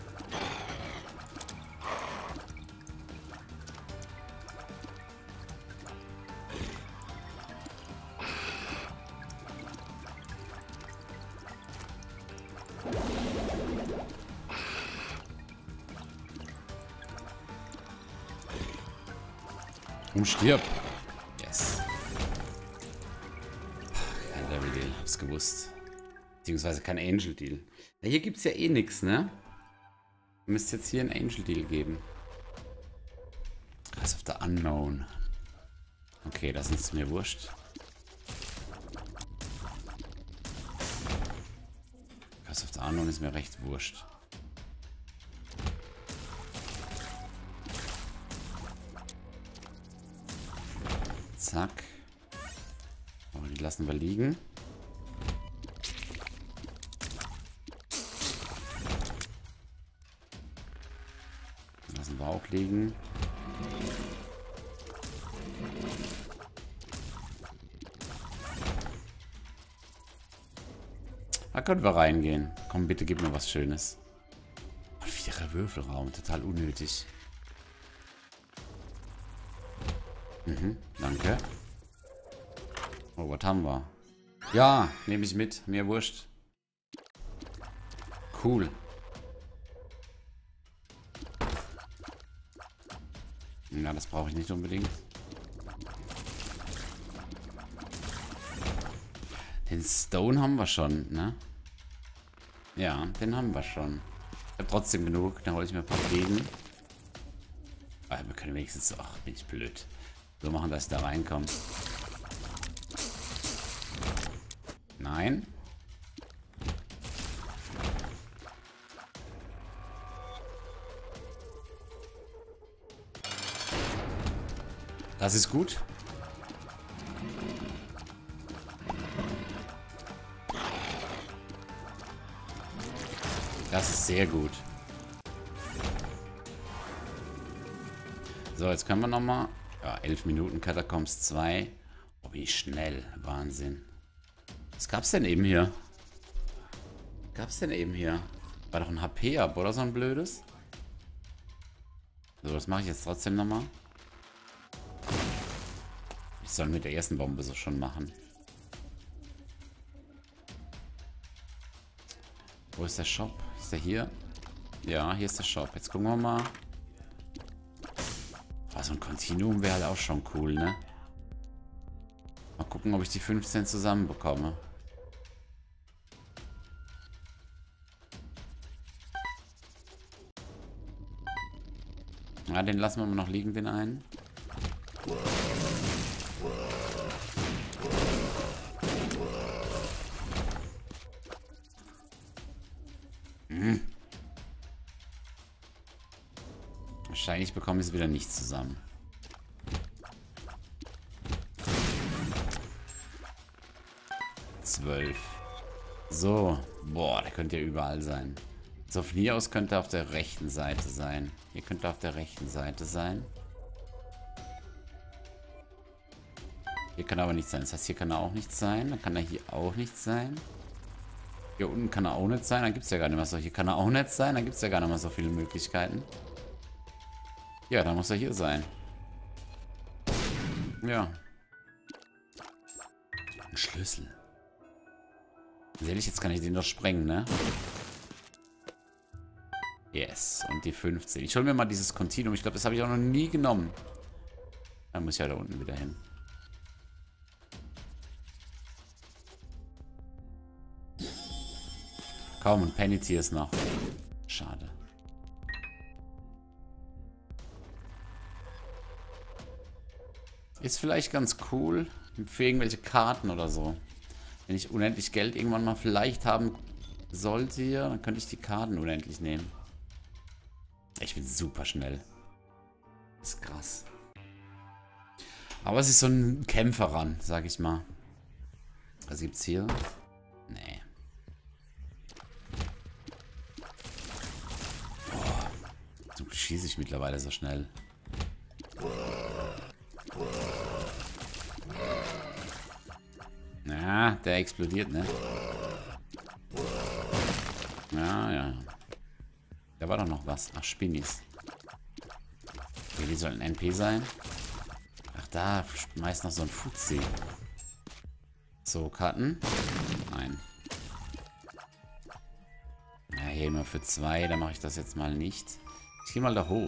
Und stirb. Yes. Kein Devil Deal, hab's gewusst. Beziehungsweise kein Angel Deal. Ja, hier gibt's ja eh nichts, ne? Müsste jetzt hier einen Angel Deal geben. Rise of the Unknown. Okay, das ist mir wurscht. Rise of the Unknown ist mir recht wurscht. Zack. Aber die lassen wir liegen. Lassen wir auch liegen. Da können wir reingehen. Komm, bitte gib mir was Schönes. Vierer Würfelraum, total unnötig. Mhm, danke. Oh, was haben wir? Ja, nehme ich mit. Mir wurscht. Cool. Ja, das brauche ich nicht unbedingt. Den Stone haben wir schon, ne? Ja, den haben wir schon. Ich habe trotzdem genug. Dann hole ich mir ein paar Fliegen. Ah, wir können wenigstens... Ach, bin ich blöd. So machen, dass ich da reinkomme. Nein. Das ist gut. Das ist sehr gut. So, jetzt können wir nochmal... Ja, elf Minuten Catacombs zwei. Oh, wie schnell. Wahnsinn. Was gab's denn eben hier? Was gab's denn eben hier? War doch ein H P ab, oder so ein blödes? So, das mache ich jetzt trotzdem nochmal. Ich soll mit der ersten Bombe so schon machen. Wo ist der Shop? Ist der hier? Ja, hier ist der Shop. Jetzt gucken wir mal. So ein Kontinuum wäre halt auch schon cool, ne? Mal gucken, ob ich die fünfzehn zusammenbekomme. Ja, den lassen wir mal noch liegen, den einen. Hm. Wahrscheinlich bekommen wir es wieder nicht zusammen. Zwölf. So. Boah, der könnte ja überall sein. So, von hier aus könnte er auf der rechten Seite sein. Hier könnte er auf der rechten Seite sein. Hier kann er aber nicht sein. Das heißt, hier kann er auch nicht sein. Dann kann er hier auch nicht sein. Hier unten kann er auch nicht sein. Dann gibt es ja gar nicht mehr so. Hier kann er auch nicht sein. Dann gibt es ja gar nicht mehr so viele Möglichkeiten. Ja, dann muss er hier sein. Ja. Ein Schlüssel. Ehrlich, jetzt kann ich den doch sprengen, ne? Yes. Und die fünfzehn. Ich hole mir mal dieses Continuum. Ich glaube, das habe ich auch noch nie genommen. Dann muss ich ja da unten wieder hin. Kaum, und Penny-Tier ist noch. Schade. Ist vielleicht ganz cool für irgendwelche Karten oder so. Wenn ich unendlich Geld irgendwann mal vielleicht haben sollte hier, dann könnte ich die Karten unendlich nehmen. Ich bin super schnell. Das ist krass. Aber es ist so ein Kämpfer ran, sag ich mal. Was gibt's hier? Nee. Boah. Zum Glück schieße ich mittlerweile so schnell. Ja, der explodiert, ne? Ja, ja. Da war doch noch was. Ach, Spinnis. Okay, die sollen N P sein. Ach, da schmeißt noch so ein Fuzzi. So, Karten. Nein. Ja, hier nur für zwei. Da mache ich das jetzt mal nicht. Ich gehe mal da hoch.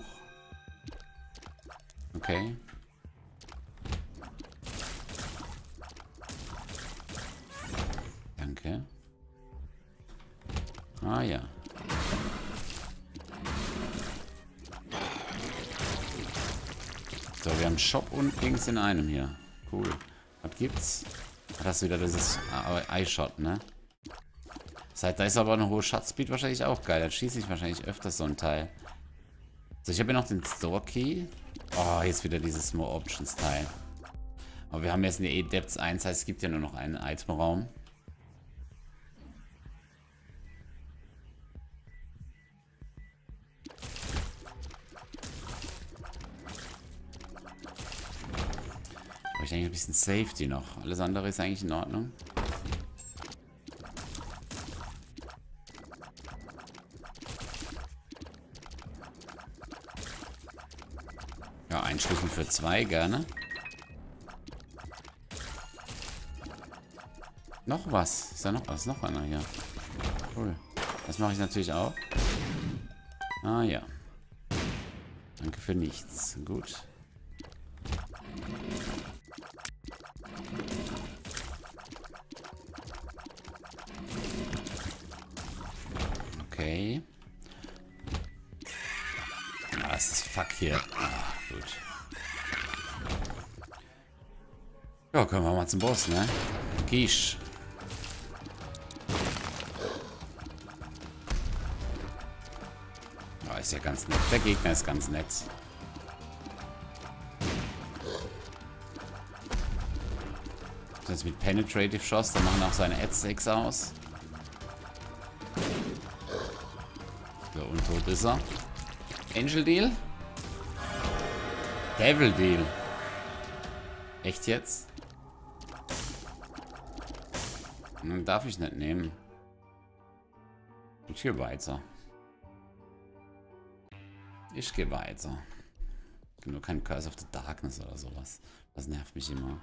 Okay. Danke. Ah ja. So, wir haben Shop und Dings in einem hier. Cool. Was gibt's? Ah, das ist wieder dieses Eye-Shot, ne? Das heißt, da ist aber eine hohe Schatzspeed wahrscheinlich auch geil. Da schieße ich wahrscheinlich öfters so ein Teil. So, ich habe hier noch den Store-Key. Oh, jetzt wieder dieses More Options-Teil. Aber wir haben jetzt eine E-Depths eins, heißt, es gibt ja nur noch einen Itemraum. Aber ich denke, ein bisschen Safety noch. Alles andere ist eigentlich in Ordnung. Ja, ein Schlüssel für zwei, gerne. Noch was? Ist da noch was? Noch einer hier. Cool. Das mache ich natürlich auch. Ah ja. Danke für nichts. Gut. Okay. Ah, das ist fuck hier. Ah, gut. Ja, können wir mal zum Boss, ne? Kisch. Oh, ist ja ganz nett. Der Gegner ist ganz nett. Das mit Penetrative Shots, da machen auch seine Ad sechs aus. So, untot ist er. Angel Deal? Devil Deal. Echt jetzt? Dann darf ich nicht nehmen. Ich gehe weiter. Ich gehe weiter. Nur kein Curse of the Darkness oder sowas. Das nervt mich immer.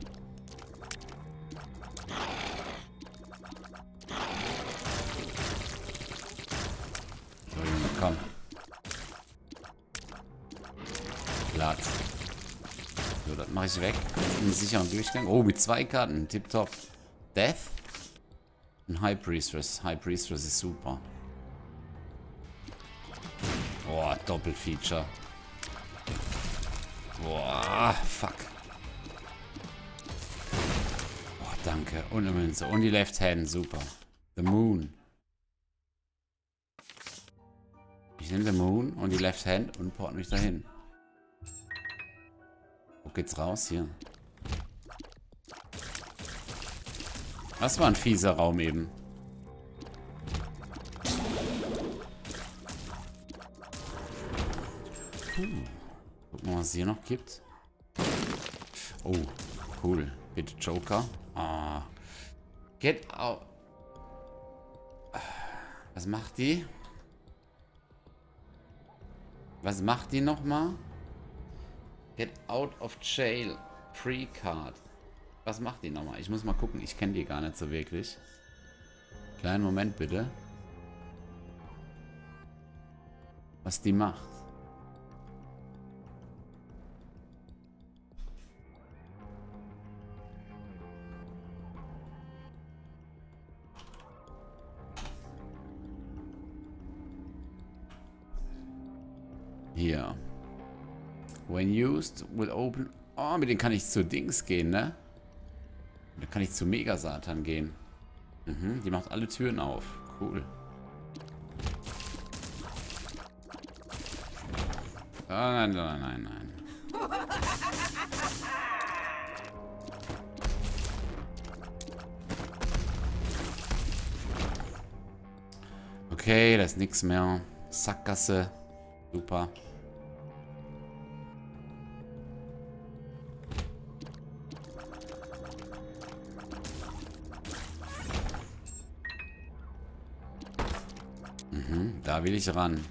So, Junge, komm. Glatt. So, das mache ich weg. Bin sicher am Durchgang. Oh, mit zwei Karten. Tipptopp. Death. Und High Priestess. High Priestess ist super. Oh, Doppelfeature. Boah, fuck. Oh, danke. Und eine Münze. Und die Left Hand, super. The Moon. Ich nehme The Moon und die Left Hand und port mich dahin. Wo geht's raus hier? Das war ein fieser Raum eben. Hm. Gucken wir mal, was es hier noch gibt. Oh, cool. Bitte Joker. Ah. Get out. Was macht die? Was macht die nochmal? Get out of jail. Free card. Was macht die nochmal? Ich muss mal gucken. Ich kenne die gar nicht so wirklich. Kleinen Moment bitte. Was die macht. Hier. When used, will open... Oh, mit denen kann ich zu Dings gehen, ne? Da kann ich zu Mega-Satan gehen. Mhm, die macht alle Türen auf. Cool. Ah, nein, nein, nein, nein. Okay, da ist nichts mehr. Sackgasse. Super. Mhm, da will ich ran.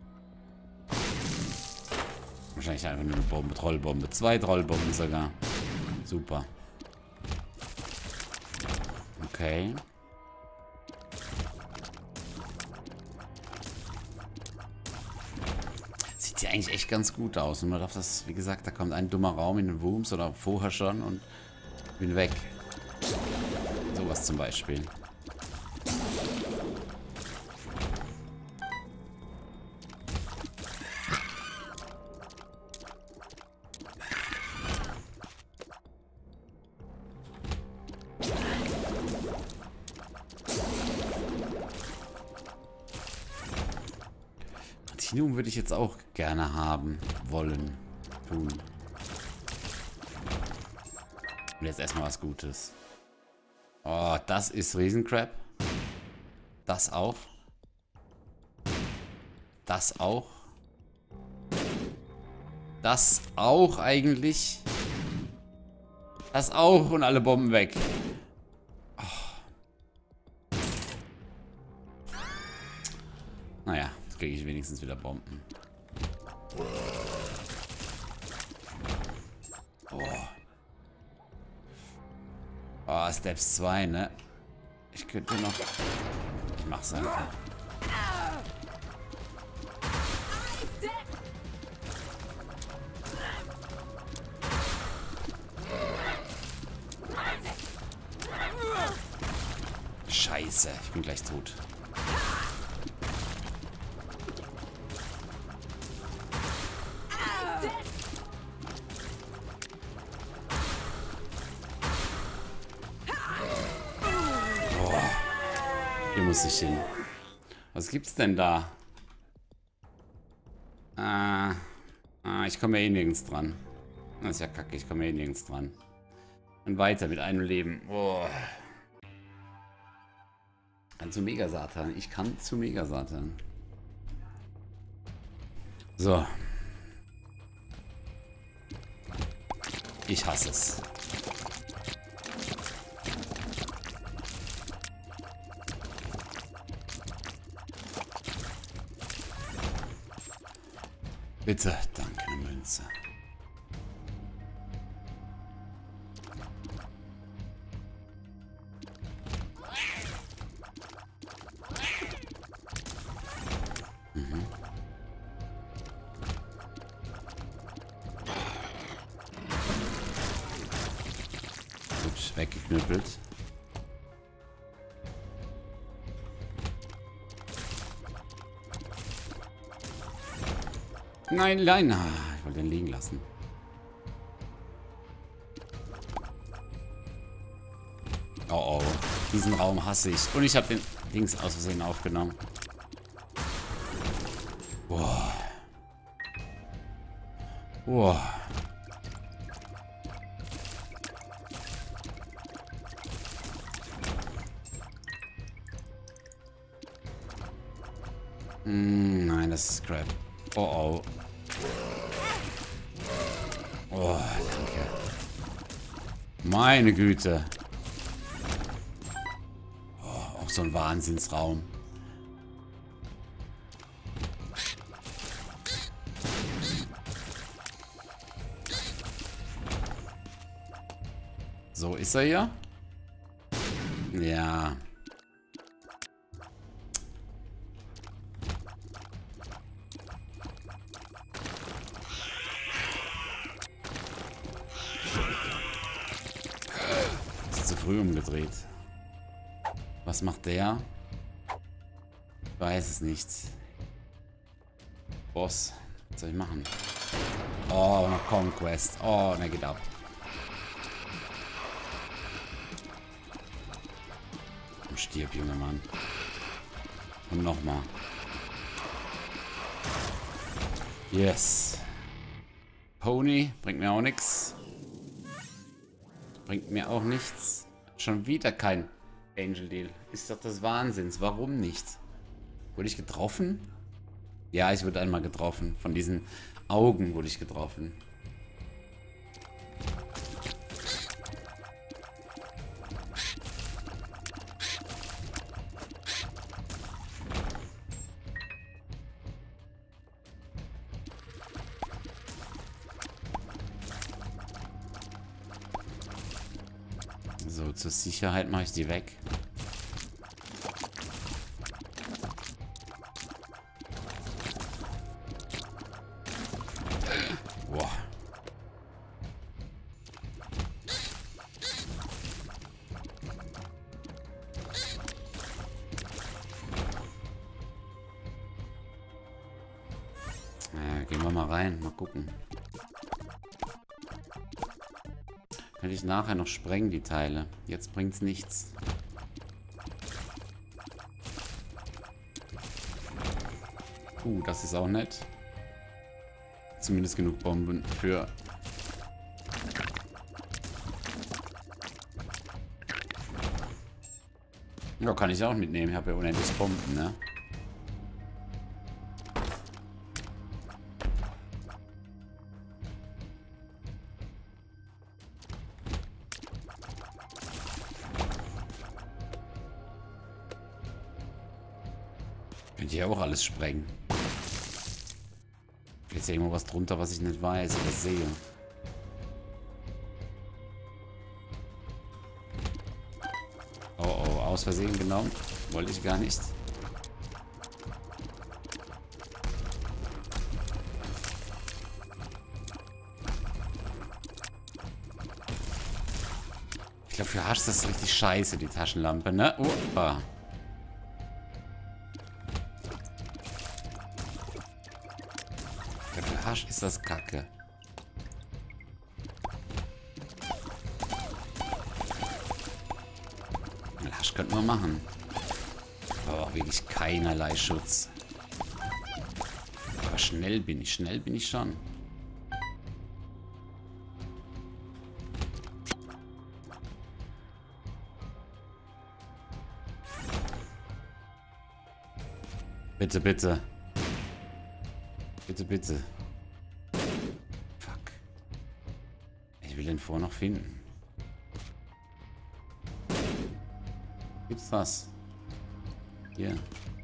Wahrscheinlich einfach nur eine Bombe, Trollbombe. Zwei Trollbomben sogar. Super. Okay. Sieht ja eigentlich echt ganz gut aus. Und man darf das, wie gesagt, da kommt ein dummer Raum in den Wooms oder vorher schon und bin weg. Sowas zum Beispiel. Continuum würde ich jetzt auch gerne haben wollen. Tun. Und jetzt erstmal was Gutes. Oh, das ist Riesencrab. Das auch. Das auch. Das auch eigentlich. Das auch und alle Bomben weg. Oh. Naja, jetzt kriege ich wenigstens wieder Bomben. Oh. Oh, Steps zwei, ne? Ich könnte noch... Ich mach's einfach. Scheiße, ich bin gleich tot. Hier muss ich hin. Was gibt's denn da? Ah, ah ich komme ja eh nirgends dran. Das ist ja kacke, ich komme ja eh nirgends dran. Und weiter mit einem Leben. Oh. Kann zu Mega-Satan. Ich kann zu Mega-Satan. So. Ich hasse es. Bitte, danke, eine Münze. Mhm. Gut, weggeknüppelt. Nein, nein, ah, ich wollte den liegen lassen. Diesen Raum hasse ich. Und ich habe den Dings aus Versehen aufgenommen. Boah. Boah. Mm, nein, das ist Crap. Oh oh. Oh, danke. Meine Güte. Oh, auch so ein Wahnsinnsraum. So, ist er hier? Ja. Ist zu früh umgedreht. Was macht der? Ich weiß es nicht. Boss. Was soll ich machen? Oh, noch Conquest. Oh, ne, geht ab. Stirb, junger Mann. Und nochmal. Yes. Pony bringt mir auch nichts. Bringt mir auch nichts. Schon wieder kein Angel Deal. Ist doch des Wahnsinns. Warum nicht? Wurde ich getroffen? Ja, ich wurde einmal getroffen. Von diesen Augen wurde ich getroffen. So, zur Sicherheit mache ich die weg. Boah. Ja, gehen wir mal rein, mal gucken. Könnte ich nachher noch sprengen, die Teile. Jetzt bringt's nichts. Uh, das ist auch nett. Zumindest genug Bomben für... Ja, kann ich auch mitnehmen. Ich habe ja unendlich Bomben, ne? Könnte ich auch alles sprengen. Vielleicht ist ja irgendwo was drunter, was ich nicht weiß oder sehe. Oh oh, aus Versehen genommen. Wollte ich gar nicht. Ich glaube, für Hasch ist das richtig scheiße, die Taschenlampe, ne? Opa. Hasch ist das Kacke. Hasch könnte man machen. Aber wirklich keinerlei Schutz. Aber schnell bin ich. Schnell bin ich schon. Bitte, bitte. Bitte, bitte. Ich will den vor noch finden. Gibt's was? Hier.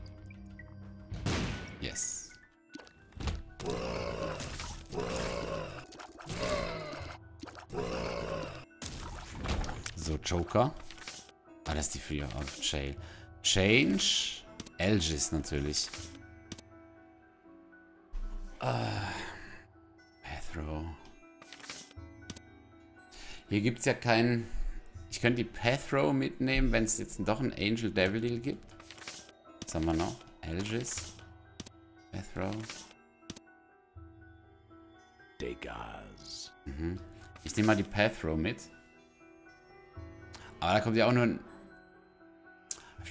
Yes. So, Joker. Ah, das ist die Fear of Jail. Change. Elgis natürlich. Ah. Pathrow. Hier gibt es ja keinen... Ich könnte die Pathrow mitnehmen, wenn es jetzt doch einen Angel Devil Deal gibt. Was haben wir noch? Elgis. Pathrow. Degas. Mhm. Ich nehme mal die Pathrow mit. Aber da kommt ja auch nur ein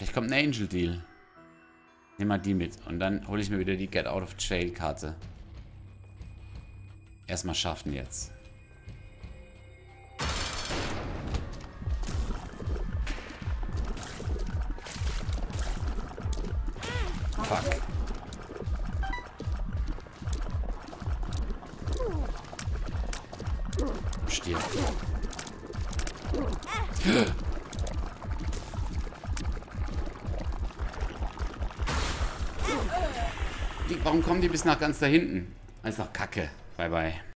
Vielleicht kommt ein Angel Deal. Nehmen wir die mit. Und dann hole ich mir wieder die Get Out of Jail Karte. Erstmal schaffen jetzt. Fuck. Stirb. Die, warum kommen die bis nach ganz da hinten? Das ist doch Kacke. Bye, bye.